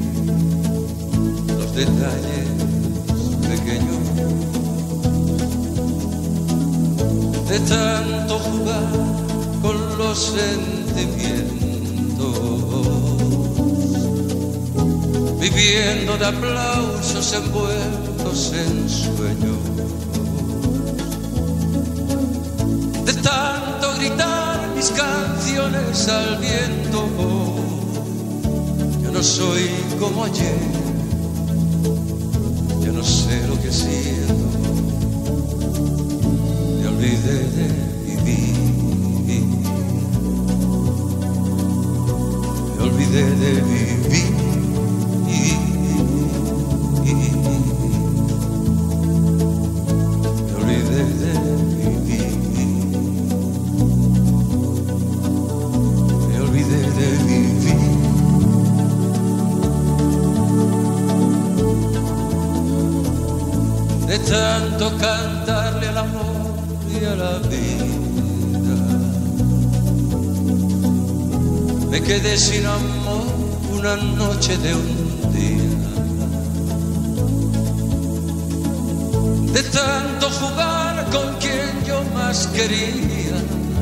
los detalles pequeños. De tanto jugar con los sentimientos, viviendo de aplausos envueltos en sueños. De tanto gritar mis canciones al viento, yo no soy como ayer, yo no sé lo que siento. Me olvidé de vivir, me olvidé de vivir, me olvidé de vivir, me olvidé de vivir. De tanto cantarle al amor y a la vida, me quedé sin amor una noche de un día. De tanto jugar con quien yo más quería,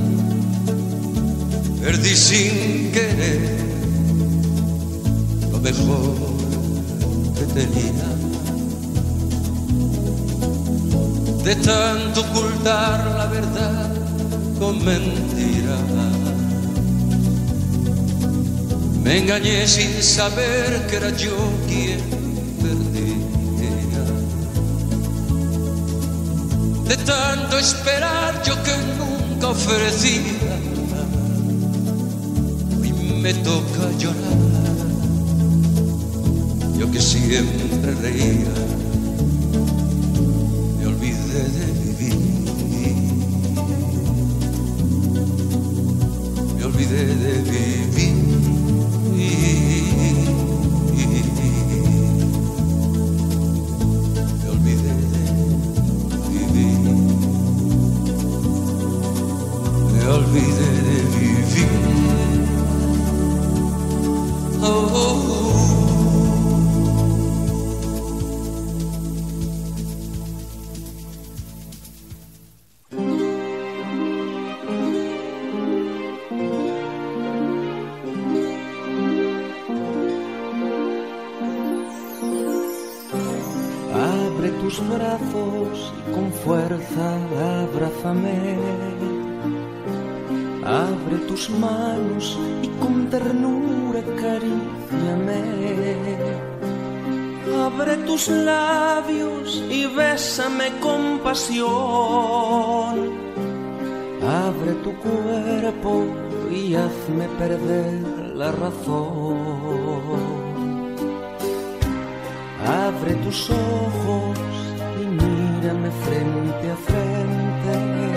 perdí sin querer lo mejor que tenía. De tanto ocultar la verdad con mentiras, me engañé sin saber que era yo quien perdía. De tanto esperar yo que nunca ofrecía, hoy me toca llorar, yo que siempre reía. Me olvidé de vivir, me olvidé de vivir, tus brazos y con fuerza abrázame. Abre tus manos y con ternura acaríciame. Abre tus labios y bésame con pasión. Abre tu cuerpo y hazme perder la razón. Abre tus ojos y mírame frente a frente.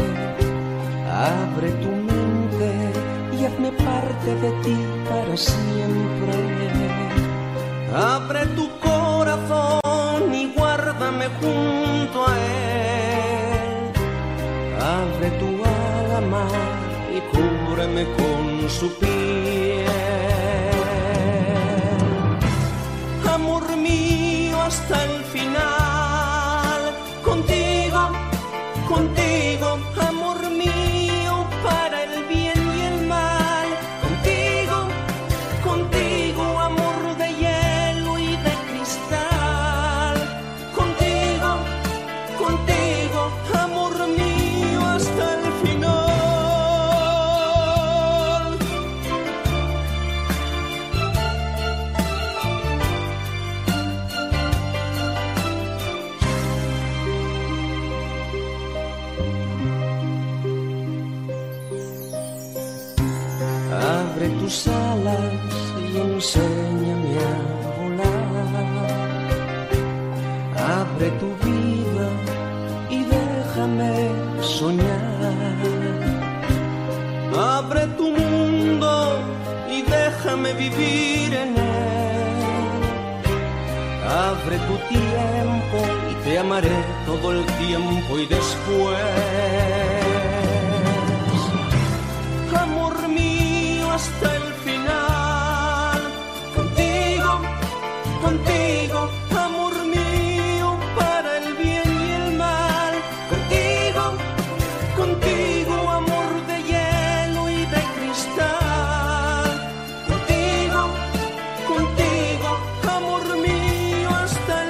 Abre tu mente y hazme parte de ti para siempre. Abre tu corazón y guárdame junto a él. Abre tu alma y cúbreme con su piel. Amor mío hasta el final, contigo, contigo, amor mío, para el bien y el mal. Contigo, contigo, amor de hielo y de cristal. Contigo, contigo, amor mío, hasta el final. Abre tus alas y enséñame a volar. Abre tu vida y déjame soñar. Abre tu mundo y déjame vivir en él. Abre tu tiempo y te amaré todo el tiempo y después. Amor mío hasta el final, contigo, contigo, amor mío, para el bien y el mal. Contigo, contigo, amor de hielo y de cristal. Contigo, contigo, amor mío, hasta el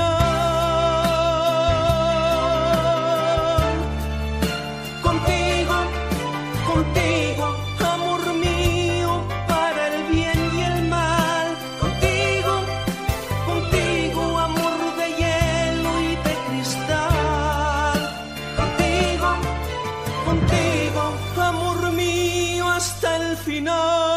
final. Contigo, contigo, amor mío, para el bien y el mal. Contigo, contigo, amor de hielo y de cristal. Contigo, contigo, amor mío, hasta el final.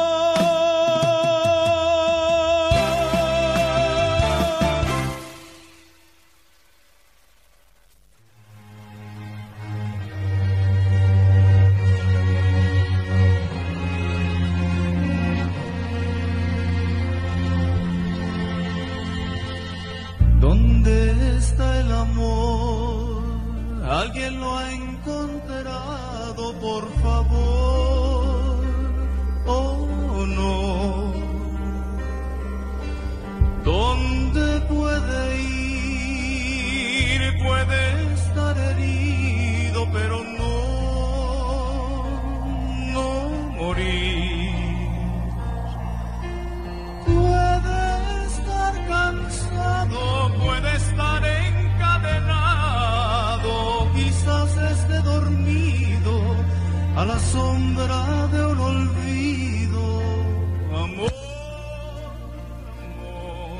¿Dónde está el amor? ¿Alguien lo ha encontrado, por favor? ¿O no? ¿Dónde puede ir? Puede estar herido, pero no, no morir. Puede estar cansado, puede estar encadenado, quizás esté dormido a la sombra de un olvido. Amor, amor,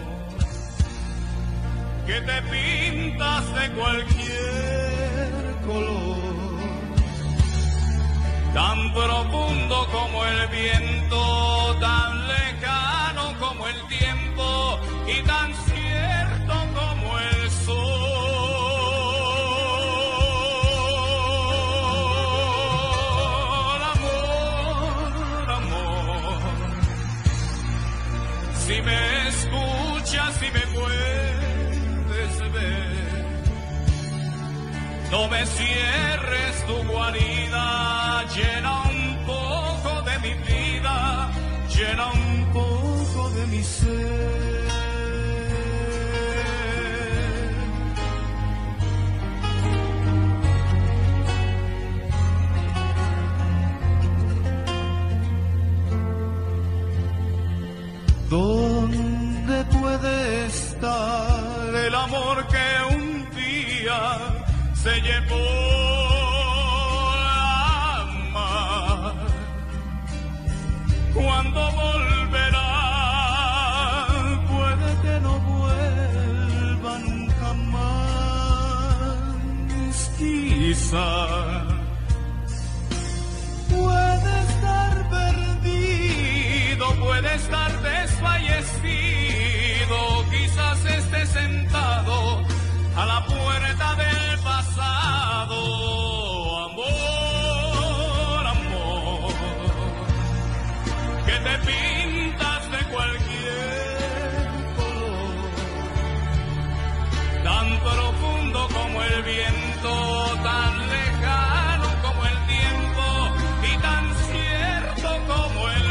que te pintas de cualquier color, tan profundo como el viento, tan lejano como el tiempo y tan cierto como el sol. Amor, amor, si me escuchas, si me puedes ver, no me cierres tu guarida, llena un poco de mi vida, llena un poco de mi ser. ¿Dónde puede estar el amor que un día se llevó la mar. Cuando volverá, puede que no vuelva nunca más. Quizá puede estar perdido, puede estar desfallecido, quizás esté sentado a la puerta del pasado. Amor, amor, que te pintas de cualquier color, tan profundo como el viento, tan lejano como el tiempo y tan cierto como el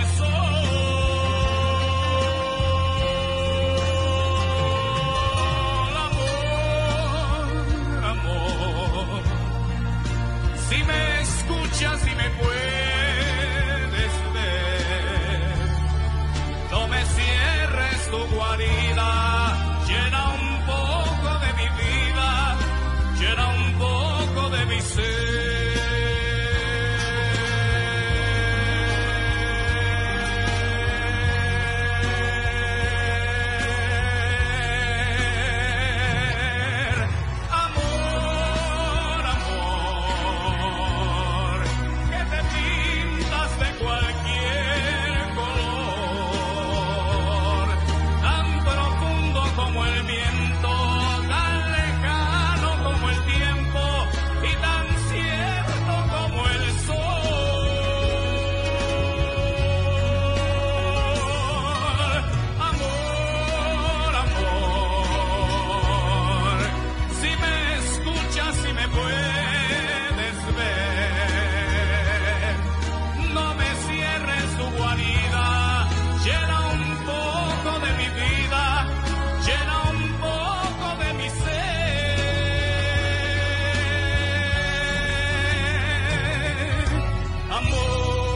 sol. Amor, amor, si me escuchas y me puedes ver, no me cierres tu guarida, llena un poco de mi vida, llena un poco de mi ser. Amor, amor, que te pintas de cualquier color, tan profundo como el viento, tan lejano como el tiempo y tan cierto como el sol. Amor, amor, si me escuchas y me puedes ver, no me cierres tu guarida, llena un poco de mi vida, llena un poco de mi ser. Amor.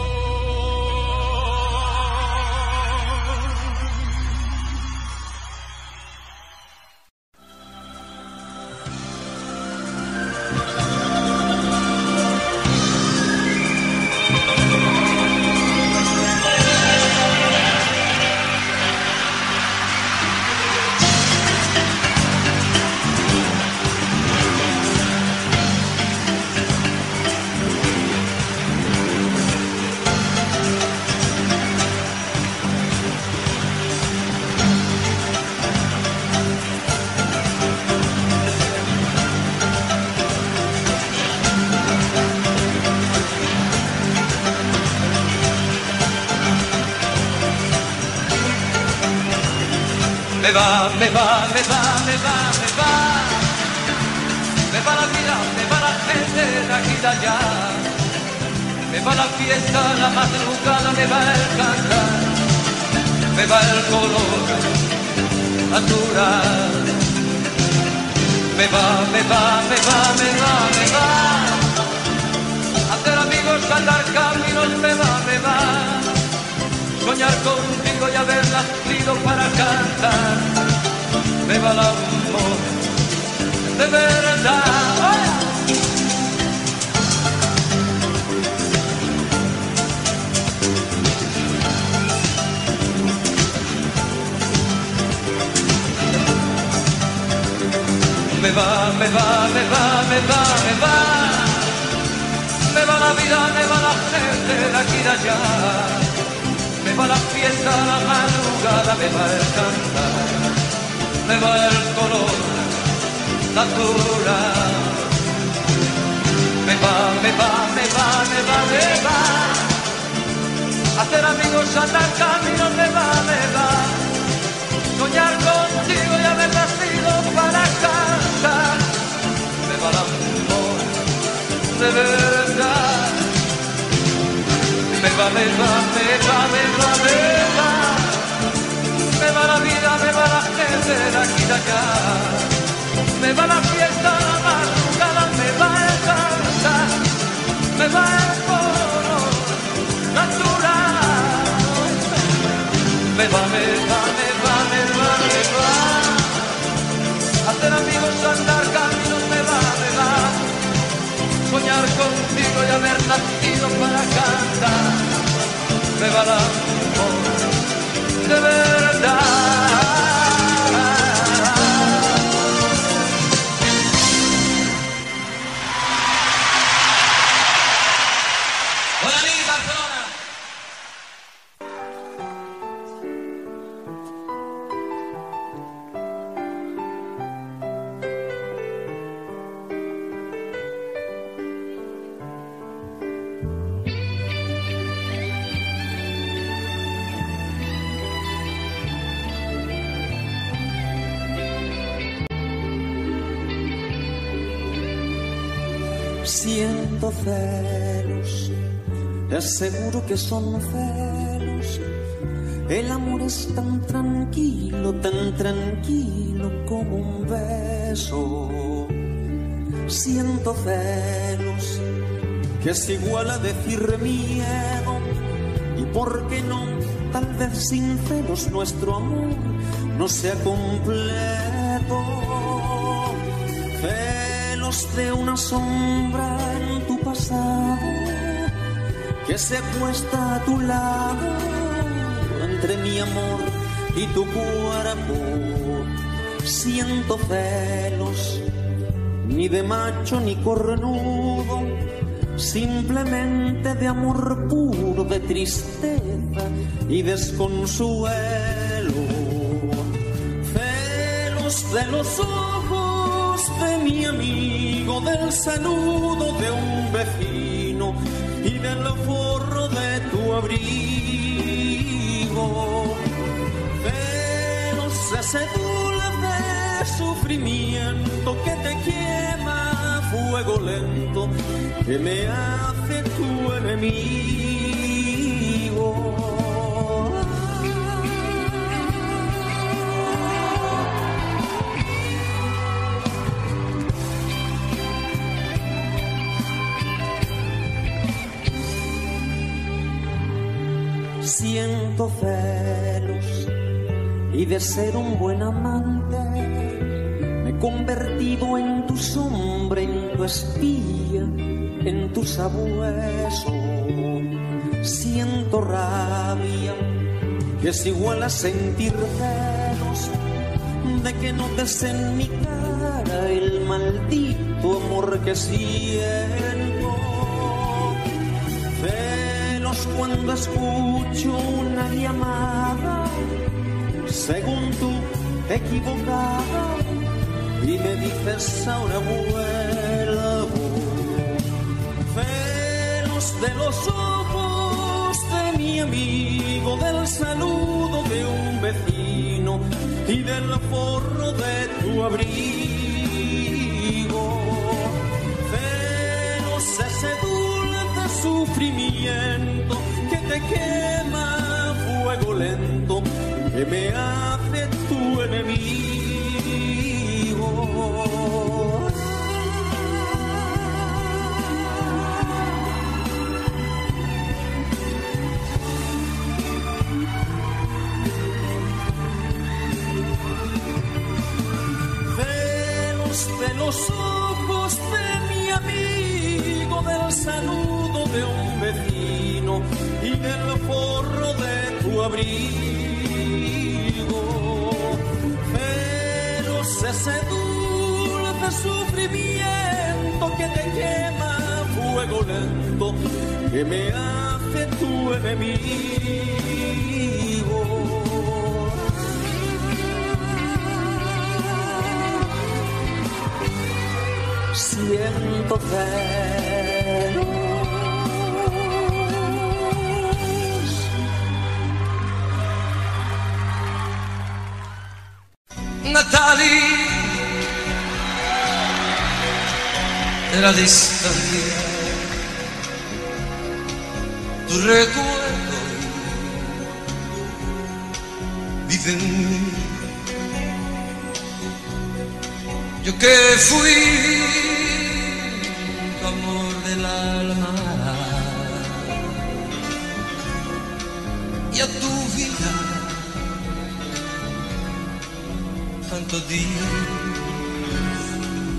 Me va, me va, me va, me va, me va. Me va la vida, me va la gente de aquí y de allá. Me va la fiesta, la madrugada, me va el cantar. Me va el color natural. Me va, me va, me va, me va, me va. Hacer amigos, andar caminos, me va, me va. Soñar contigo y haber nacido para cantar. Me va el amor de verdad. ¡Hola! Me va, me va, me va, me va, me va. Me va la vida, me va la gente de aquí y de allá. Me va la fiesta, la madrugada, me va el cantar, me va el color natural. Me va, me va, me va, me va, me va. Hacer amigos, andar caminos, me va, me va. Soñar contigo y haber nacido para cantar. Me va el amor de verdad. Me va, me va, me va, me va, me va. Me va la vida, me va la gente de aquí y de allá. Me va la fiesta, la madrugada, me va el cantar. Me va el color natural. Me va, me va, me va, me va, me va. Hacer amigos, andar caminos, me va, al amor de verdad. Siento celos, te aseguro que son celos. El amor es tan tranquilo, tan tranquilo como un beso. Siento celos, que es igual a decir miedo. Y por qué no, tal vez sin celos nuestro amor no sea completo. De una sombra en tu pasado que se acuesta a tu lado entre mi amor y tu cuerpo. Siento celos, ni de macho ni cornudo, simplemente de amor puro, de tristeza y desconsuelo. Celos de los ojos de mi amigo, del saludo de un vecino y del forro de tu abrigo. Celos ese dulce sufrimiento que te quema a fuego lento, que me hace tu enemigo. Siento celos y de ser un buen amante me he convertido en tu sombra, en tu espía, en tu sabueso. Siento rabia, que es igual a sentir celos de que no des en mi cara el maldito amor que siento. Cuando escucho una llamada, según tú equivocada, y me dices ahora vuelvo. Celos de los ojos de mi amigo, del saludo de un vecino y del forro de tu abrigo. Celos ese dulce sufrimiento que te quema a fuego lento, que me hace tu enemigo. Celos de los ojos de mi amigo, del saludo de un vecino y del forro de tu abrigo. Celos ese dulce sufrimiento que te quema a fuego lento, que me hace tu enemigo. Siento celos. Natalie, de la distancia, tu recuerdo vive en mí. Yo que fui tu amor del alma y a tu vida tanto di.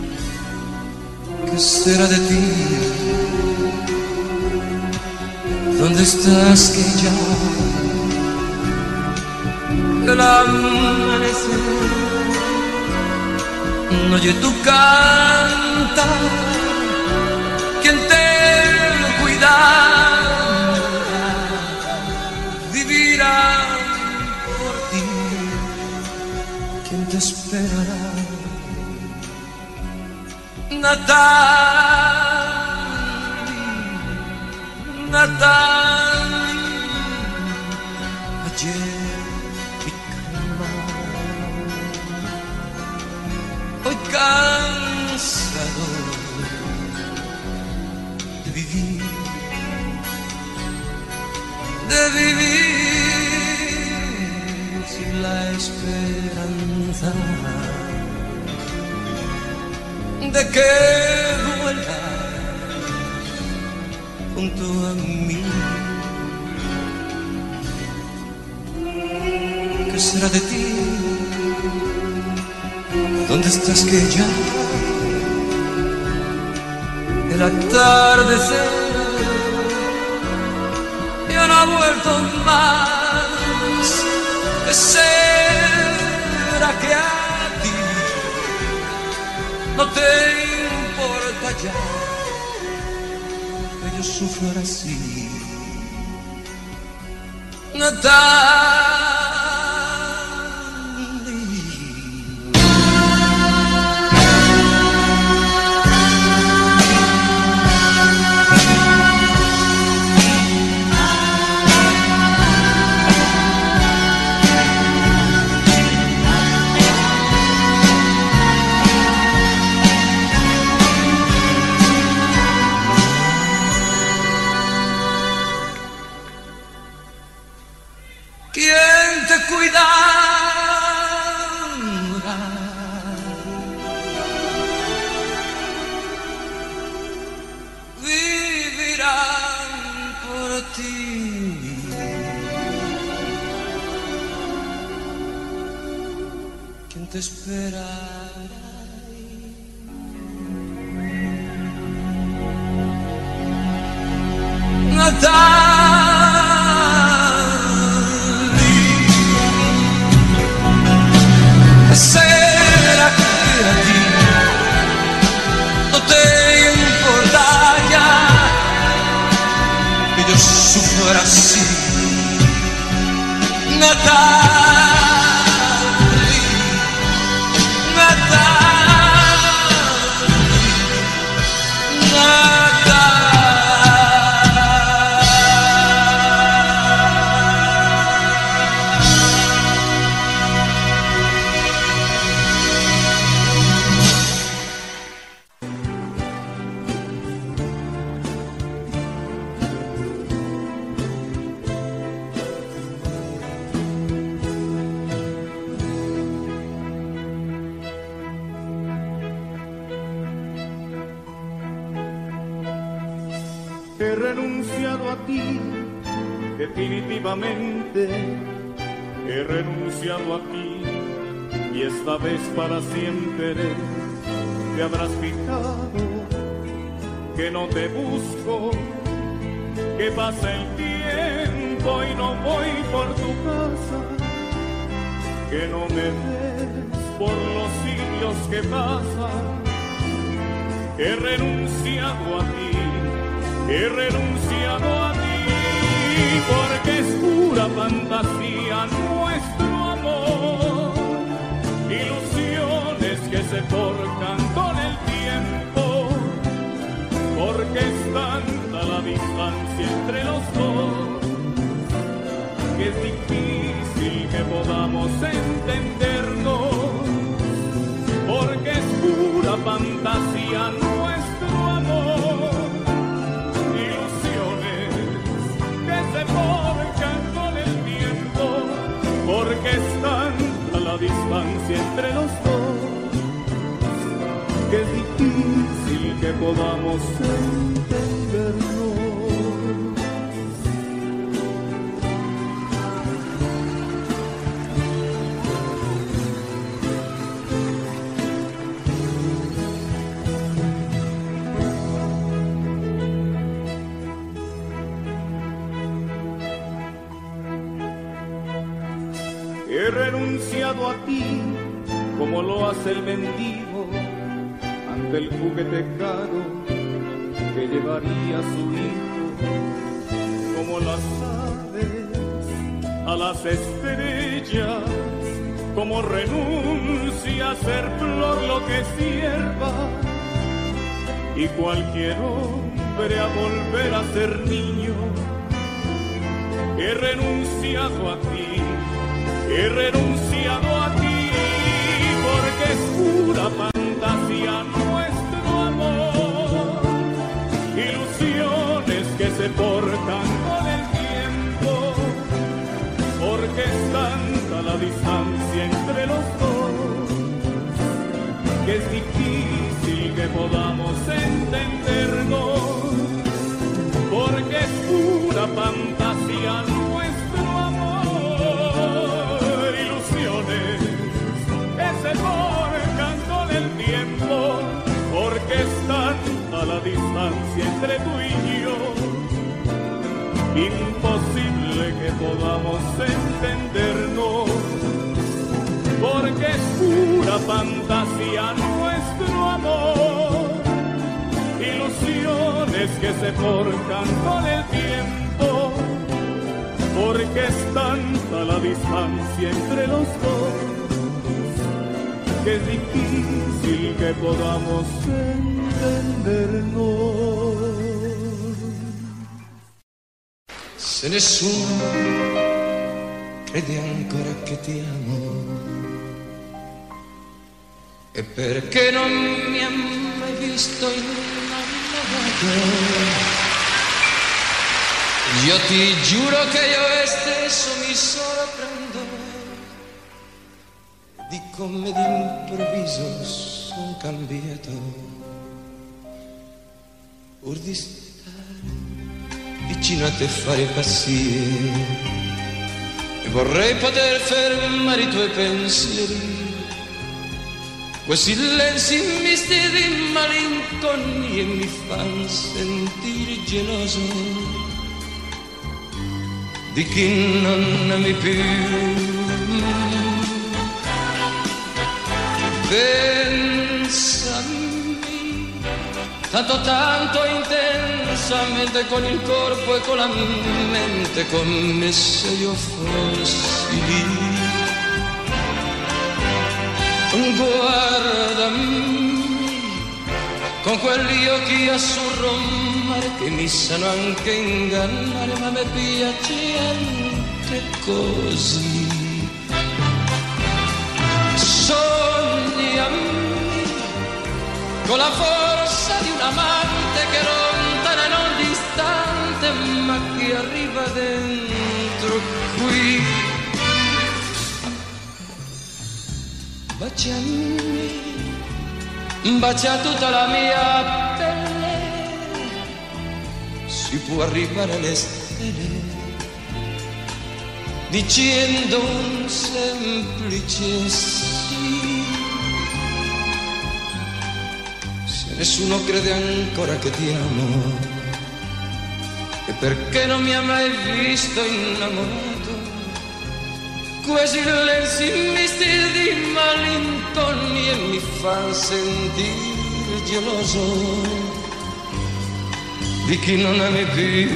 ¿Qué será de ti? ¿Dónde estás que ya el amanecer no oye tu cantar? ¿Quién te cuidará? Vivirá por ti. ¿Quién te esperará? Natalie, Natalie, ayer vi calmar, hoy cansado de vivir, de vivir sin la esperanza de que vuelva junto a mí. ¿Qué será de ti? ¿Dónde estás que ya el atardecer ya no ha vuelto más? ¿Qué será que a ti no te importa ya que yo sufra así? Natalie. ¿Quién te cuidará? Vivirán por ti. ¿Quién te espera? Natalie, ¿será que a ti no te importa ya que yo sufra así? Natalie, Natalie, He renunciado a ti, definitivamente. He renunciado a ti, y esta vez para siempre. Te habrás fijado que no te busco, que pasa el tiempo y no voy por tu casa, que no me ves por los siglos que pasan. He renunciado a ti, he renunciado a ti, porque es pura fantasía nuestro amor, ilusiones que se forjan con el tiempo, porque es tanta la distancia entre los dos, que es difícil que podamos entendernos, porque es pura fantasía nuestro amor, se forjan con el tiempo, porque es tanta la distancia entre los dos, que es difícil que podamos entendernos. renunciado a ti, como lo hace el mendigo ante el juguete caro que llevaría a su hijo, como las aves a las estrellas, como renuncia a ser flor lo que es hierba, y cualquier hombre a volver a ser niño. He renunciado a ti, he renunciado a ti, porque es pura fantasía nuestro amor, ilusiones que se portan con el tiempo, porque es tanta la distancia entre los dos, que es difícil que podamos entendernos, porque es pura fantasía nuestro amor, ilusiones que se forjan con el tiempo, porque es tanta la distancia entre tú y yo, imposible que podamos entendernos, porque es pura fantasía nuestro amor, ilusiones que se forjan con el tiempo, porque es tanta la distancia entre los dos, que es difícil que podamos entendernos. Se nessuno crede ancora che ti amo, e perché non mi ha mai visto innamorato, io ti giuro che io stesso mi sorprendo di come d'improvviso sono cambiato, pur di stare vicino a te fare passi, e vorrei poter fermare i tuoi pensieri, quei silenzi misti di malinconia mi fanno sentire geloso di chi non ami più. Pensami tanto tanto intensamente con il corpo e con la mente, come se io fossi lì. Guardami con quegli occhi azzurro mare che mi sanno anche ingannare, ma mi piace anche così. Sognami con la forza di un amante che lontana e non distante, ma che arriva dentro qui. Baciami, bacia tutta la mia pelle, si può arrivare alle stelle, dicendo un semplice sì. Se nessuno crede ancora che ti amo, e perché non mi ha mai visto innamorato, quei silenzi misti di malinconia mi fanno sentire geloso di chi non ami più.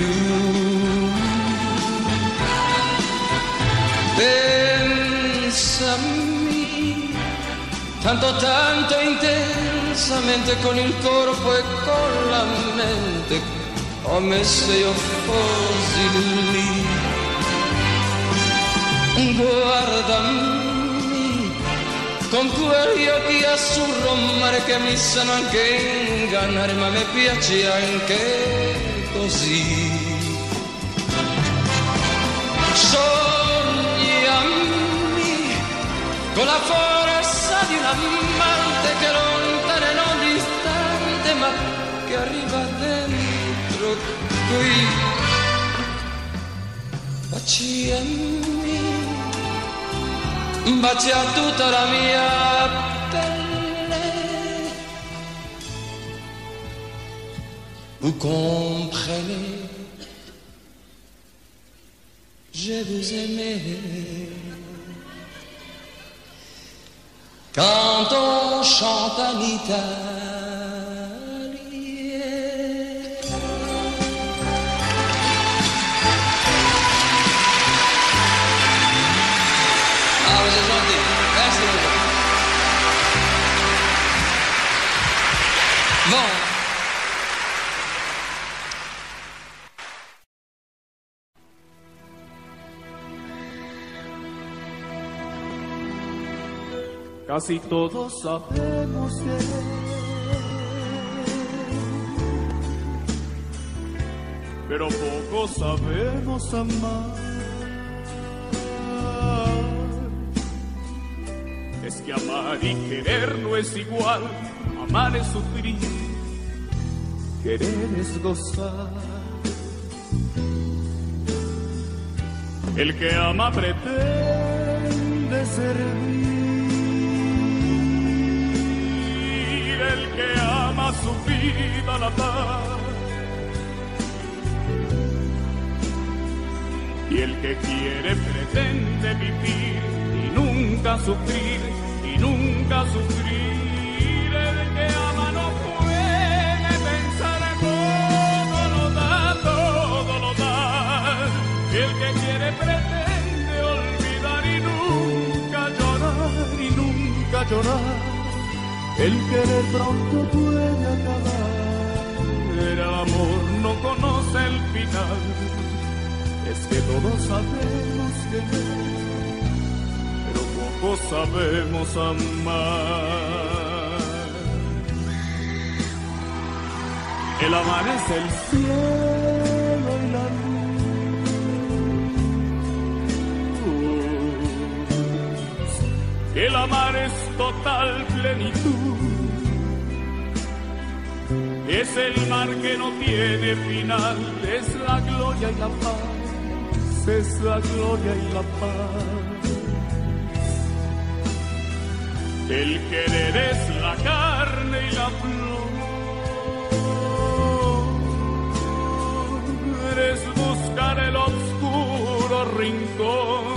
Pensami tanto tanto intensamente con il corpo e con la mente, come se io fossi lì. Guardami con quegli occhi azzurro mare che mi sanno anche ingannare, ma mi piace anche così. Sognami con la forza di un amante che lontana e non distante, ma che arriva dentro qui. Baciami, bacia tutta la mia pelle. Vous comprenez, je vous aimais. quand on chante en italien. Ah, vous êtes gentil. Merci beaucoup. Bon. Casi todos sabemos querer, pero poco sabemos amar. Es que amar y querer no es igual, amar es sufrir, querer es gozar. El que ama pretende servir, el que ama su vida la paz, y el que quiere pretende vivir y nunca sufrir, y nunca sufrir. El que ama no puede pensar, todo lo da, todo lo da, y el que quiere pretende olvidar y nunca llorar, y nunca llorar. El querer pronto puede acabar, el amor no conoce el final. Es que todos sabemos querer, pero poco sabemos amar. El amar es el cielo y la luz. El amar es total plenitud, es el mar que no tiene final, es la gloria y la paz, es la gloria y la paz. El querer es la carne y la flor, es buscar el oscuro rincón,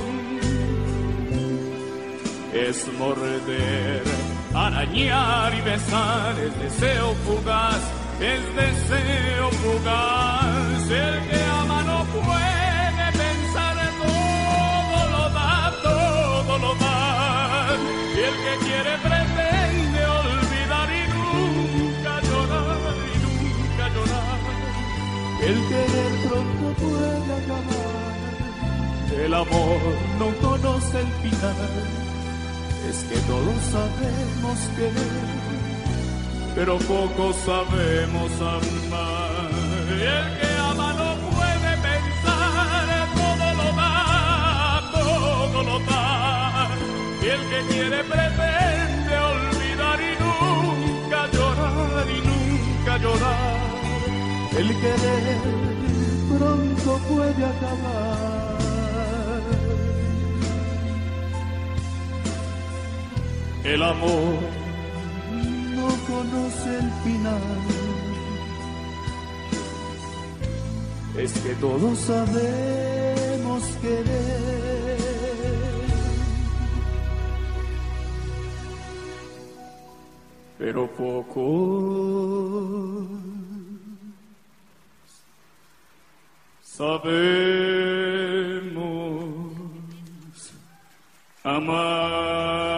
es morder, arañar y besar, es deseo fugaz, es deseo fugaz. El que ama no puede pensar, todo lo da, todo lo da. Y el que quiere pretende olvidar y nunca llorar, y nunca llorar. El querer pronto puede acabar, el amor no conoce el final. Es que todos sabemos querer, pero poco sabemos amar. Y el que ama no puede pensar, todo lo da, todo lo da. Y el que quiere pretende olvidar y nunca llorar, y nunca llorar. El querer pronto puede acabar, el amor no conoce el final. Es que todos sabemos querer, pero poco sabemos amar.